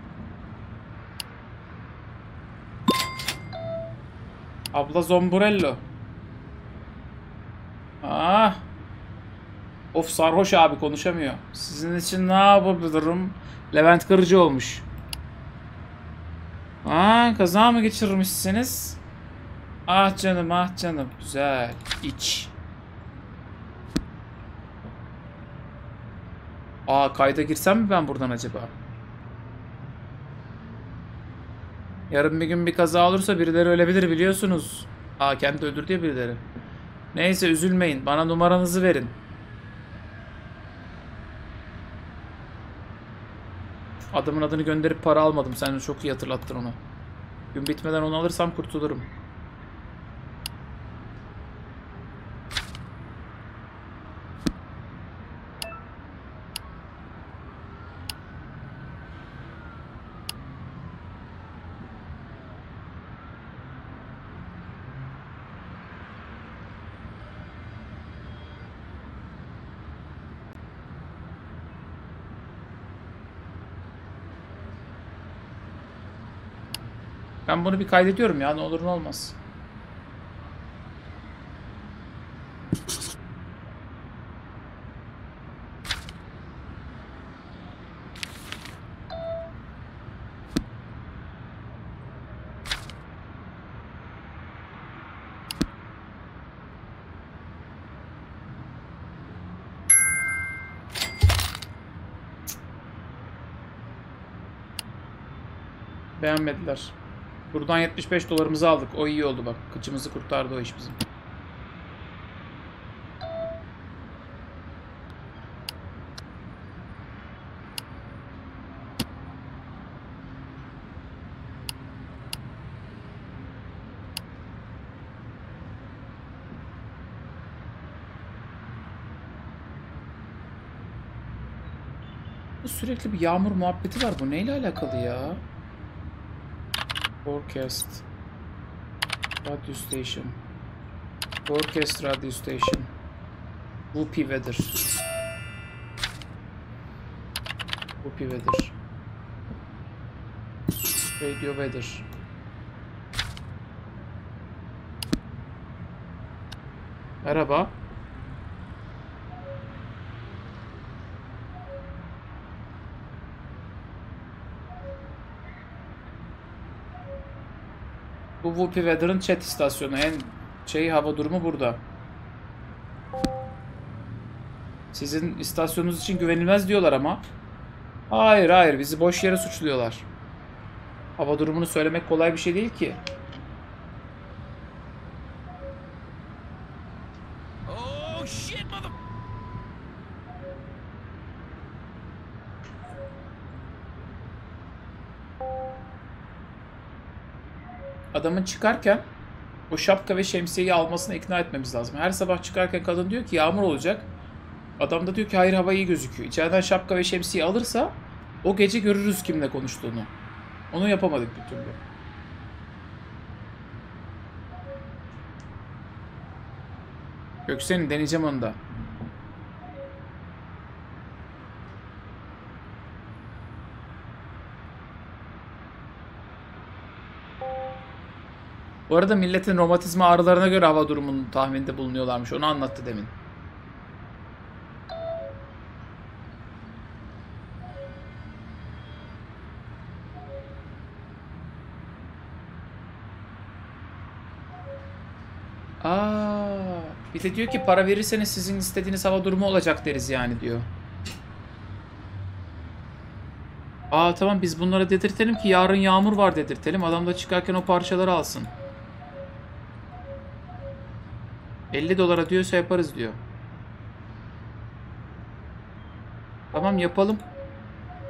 Abla Zomburello. Ah. Of, sarhoş abi, konuşamıyor. Sizin için ne yapabilirim? Levent Kırıcı olmuş. Aa, kaza mı geçirmişsiniz? Ah canım, ah canım. Güzel. İç. Aa, kayda girsem mi ben buradan acaba? Yarın bir gün bir kaza olursa birileri ölebilir biliyorsunuz. Aa, kendi öldürdü ya birileri. Neyse, üzülmeyin. Bana numaranızı verin. Adamın adını gönderip para almadım. Sen çok iyi hatırlattın onu. Gün bitmeden onu alırsam kurtulurum. Ben bunu bir kaydediyorum ya, ne olur ne olmaz. Beğenmediler. Buradan 75 dolarımızı aldık. O iyi oldu bak. Kıçımızı kurtardı o iş bizim. Sürekli bir yağmur muhabbeti var. Bu neyle alakalı ya? Forecast. Radio station. Forecast radio station. Whoopi weather. Whoopi weather. Radio weather. Merhaba. Bu Whoopi Weather'ın chat istasyonu. En hava durumu burada. Sizin istasyonunuz için güvenilmez diyorlar ama. Hayır hayır, bizi boş yere suçluyorlar. Hava durumunu söylemek kolay bir şey değil ki. Oh shit, mother... Adamın çıkarken o şapka ve şemsiyeyi almasına ikna etmemiz lazım. Her sabah çıkarken kadın diyor ki yağmur olacak. Adam da diyor ki hayır, hava iyi gözüküyor. İçeriden şapka ve şemsiye alırsa o gece görürüz kimle konuştuğunu. Onu yapamadık bir türlü. Göksen'in deneyeceğim onu da. Bu arada milletin romatizma ağrılarına göre hava durumunun tahminde bulunuyorlarmış. Onu anlattı demin. Bir de diyor ki para verirseniz sizin istediğiniz hava durumu olacak deriz yani diyor. Tamam, biz bunlara dedirtelim ki yarın yağmur var dedirtelim. Adam da çıkarken o parçaları alsın. 50 dolara diyorsa yaparız diyor. Tamam, yapalım.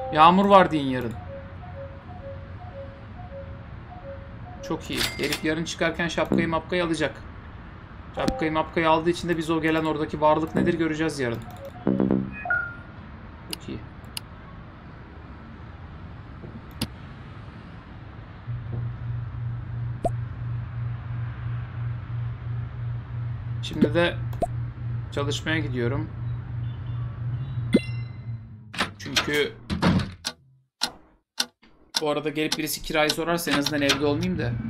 Yağmur var deyin yarın. Çok iyi. Herif yarın çıkarken şapkayı mapkayı alacak. Şapkayı mapkayı aldığı için de biz o gelen oradaki varlık nedir göreceğiz yarın. Çok iyi. Şimdi de çalışmaya gidiyorum. Çünkü bu arada gelip birisi kirayı sorarsa en azından evde olmayayım da.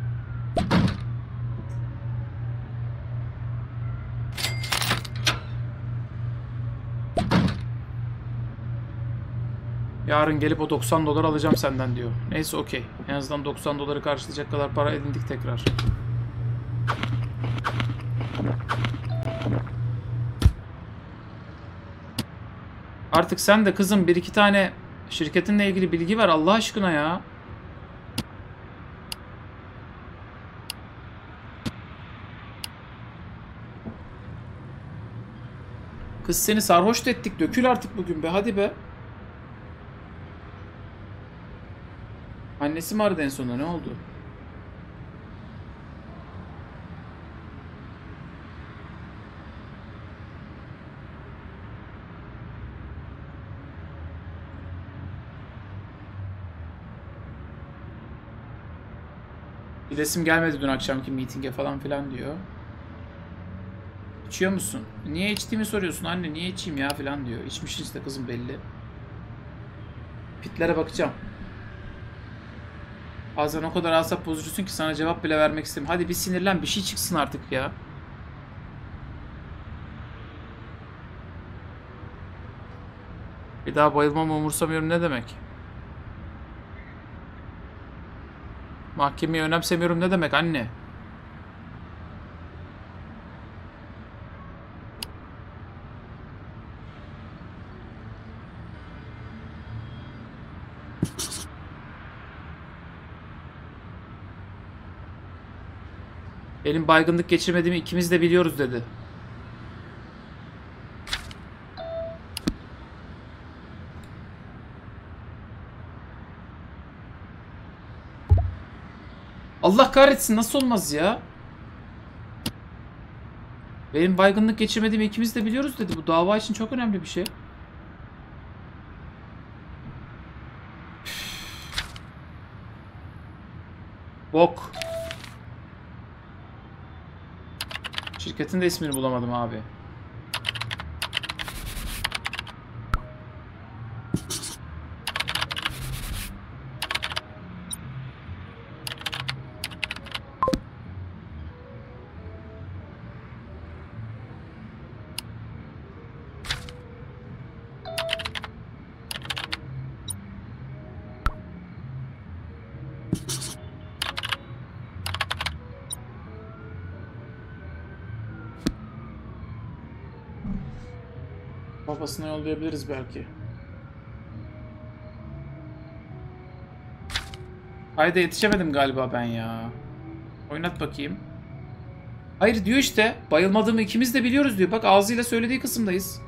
Yarın gelip o 90 dolar alacağım senden diyor. Neyse okey. En azından 90 doları karşılayacak kadar para edindik tekrar. Artık sen de kızım bir iki tane şirketinle ilgili bilgi ver Allah aşkına ya. Kız seni sarhoş da ettik. Dökül artık bugün be. Hadi be. Annesi mi aradı en sonunda? Ne oldu? Bilesim gelmedi dün akşamki mitinge falan filan diyor. İçiyor musun? Niye içtiğimi soruyorsun anne. Niye içeyim ya filan diyor. İçmişsin işte kızım belli. Pitlere bakacağım. Bazen o kadar asap bozucusun ki sana cevap bile vermek istemiyorum. Hadi bir sinirlen bir şey çıksın artık ya. Bir daha bayılmamı umursamıyorum ne demek? Mahkemeyi önemsemiyorum ne demek anne? Benim baygınlık geçirmediğimi ikimiz de biliyoruz dedi. Allah kahretsin nasıl olmaz ya? Benim baygınlık geçirmediğimi ikimiz de biliyoruz dedi. Bu dava için çok önemli bir şey. Bok. Şirketin de ismini bulamadım abi. Babasına yollayabiliriz belki. Hayda yetişemedim galiba ben ya. Oynat bakayım. Hayır diyor işte. Bayılmadığımı ikimiz de biliyoruz diyor. Bak ağzıyla söylediği kısımdayız.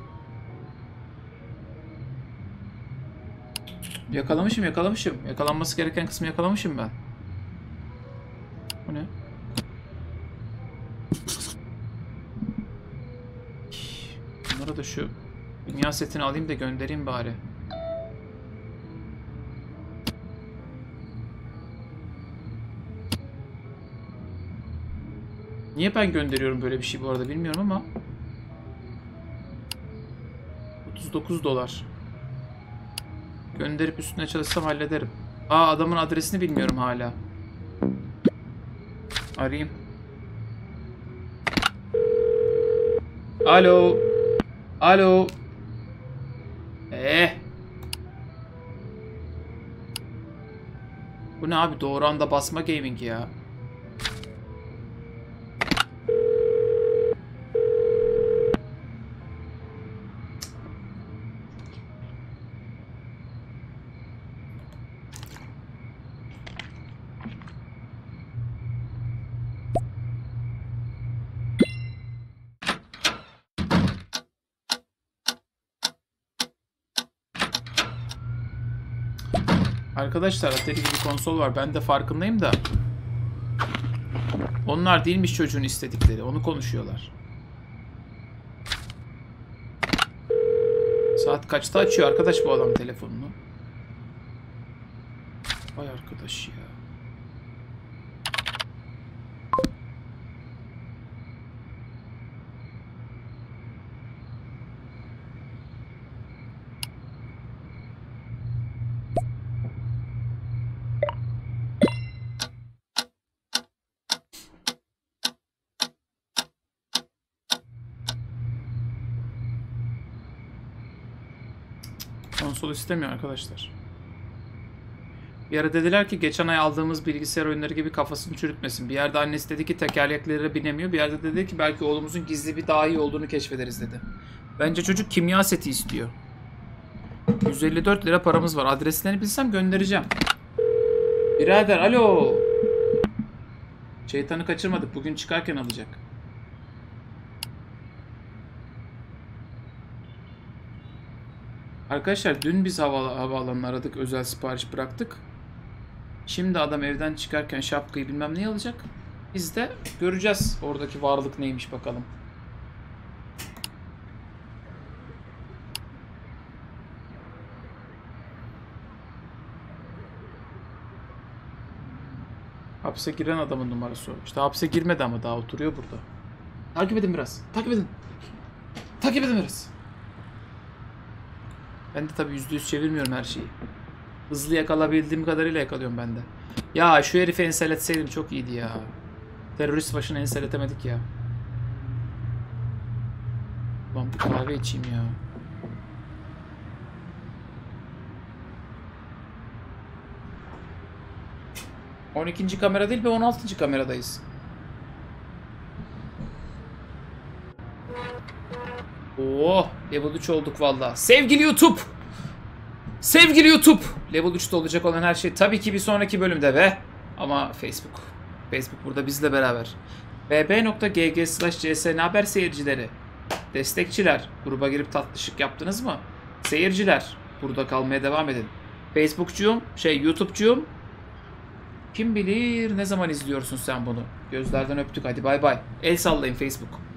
Yakalamışım yakalamışım. Yakalanması gereken kısmı yakalamışım ben. Bu ne? Bunlara da şu dünya setini alayım da göndereyim bari. Niye ben gönderiyorum böyle bir şey bu arada bilmiyorum ama. 39 dolar. Gönderip üstüne çalışsam hallederim. Aa adamın adresini bilmiyorum hala. Arayayım. Alo. Alo. Bu ne abi? Doğru anda basma gaming ya. Arkadaşlar Atari gibi konsol var. Ben de farkındayım da. Onlar değilmiş çocuğun istedikleri. Onu konuşuyorlar. Saat kaçta açıyor arkadaş bu adam telefonunu? Vay arkadaş ya. Konsol istemiyor arkadaşlar. Bir ara dediler ki geçen ay aldığımız bilgisayar oyunları gibi kafasını çürütmesin. Bir yerde annesi dedi ki tekerleklere binemiyor. Bir yerde dedi ki belki oğlumuzun gizli bir dahi olduğunu keşfederiz dedi. Bence çocuk kimya seti istiyor. 154 lira paramız var. Adreslerini bilsem göndereceğim. Birader alo. Şeytanı kaçırmadık. Bugün çıkarken alacak. Arkadaşlar dün biz havaalanını aradık. Özel sipariş bıraktık. Şimdi adam evden çıkarken şapkayı bilmem neyi alacak. Biz de göreceğiz oradaki varlık neymiş bakalım. Hapse giren adamın numarası o. İşte hapse girmedi ama daha oturuyor burada. Takip edin biraz. Takip edin. Takip edin biraz. Ben de tabii %100 çevirmiyorum her şeyi. Hızlı yakalabildiğim kadarıyla yakalıyorum ben de. Ya şu herifi enseletseydim çok iyiydi ya. Terörist başını enseletemedik ya. Ulan bir kahve içeyim ya. ...12. kamera değil ve 16. kameradayız. Oh, level 3 olduk valla. Sevgili YouTube! Sevgili YouTube! Level 3'te olacak olan her şey tabii ki bir sonraki bölümde ve... Ama Facebook. Facebook burada bizle beraber. bb.gg/cs ne haber seyircileri? Destekçiler, gruba girip tatlışık yaptınız mı? Seyirciler, burada kalmaya devam edin. Facebook'cuyum, YouTube'cuyum. Kim bilir ne zaman izliyorsun sen bunu? Gözlerden öptük, hadi bay bay. El sallayın Facebook.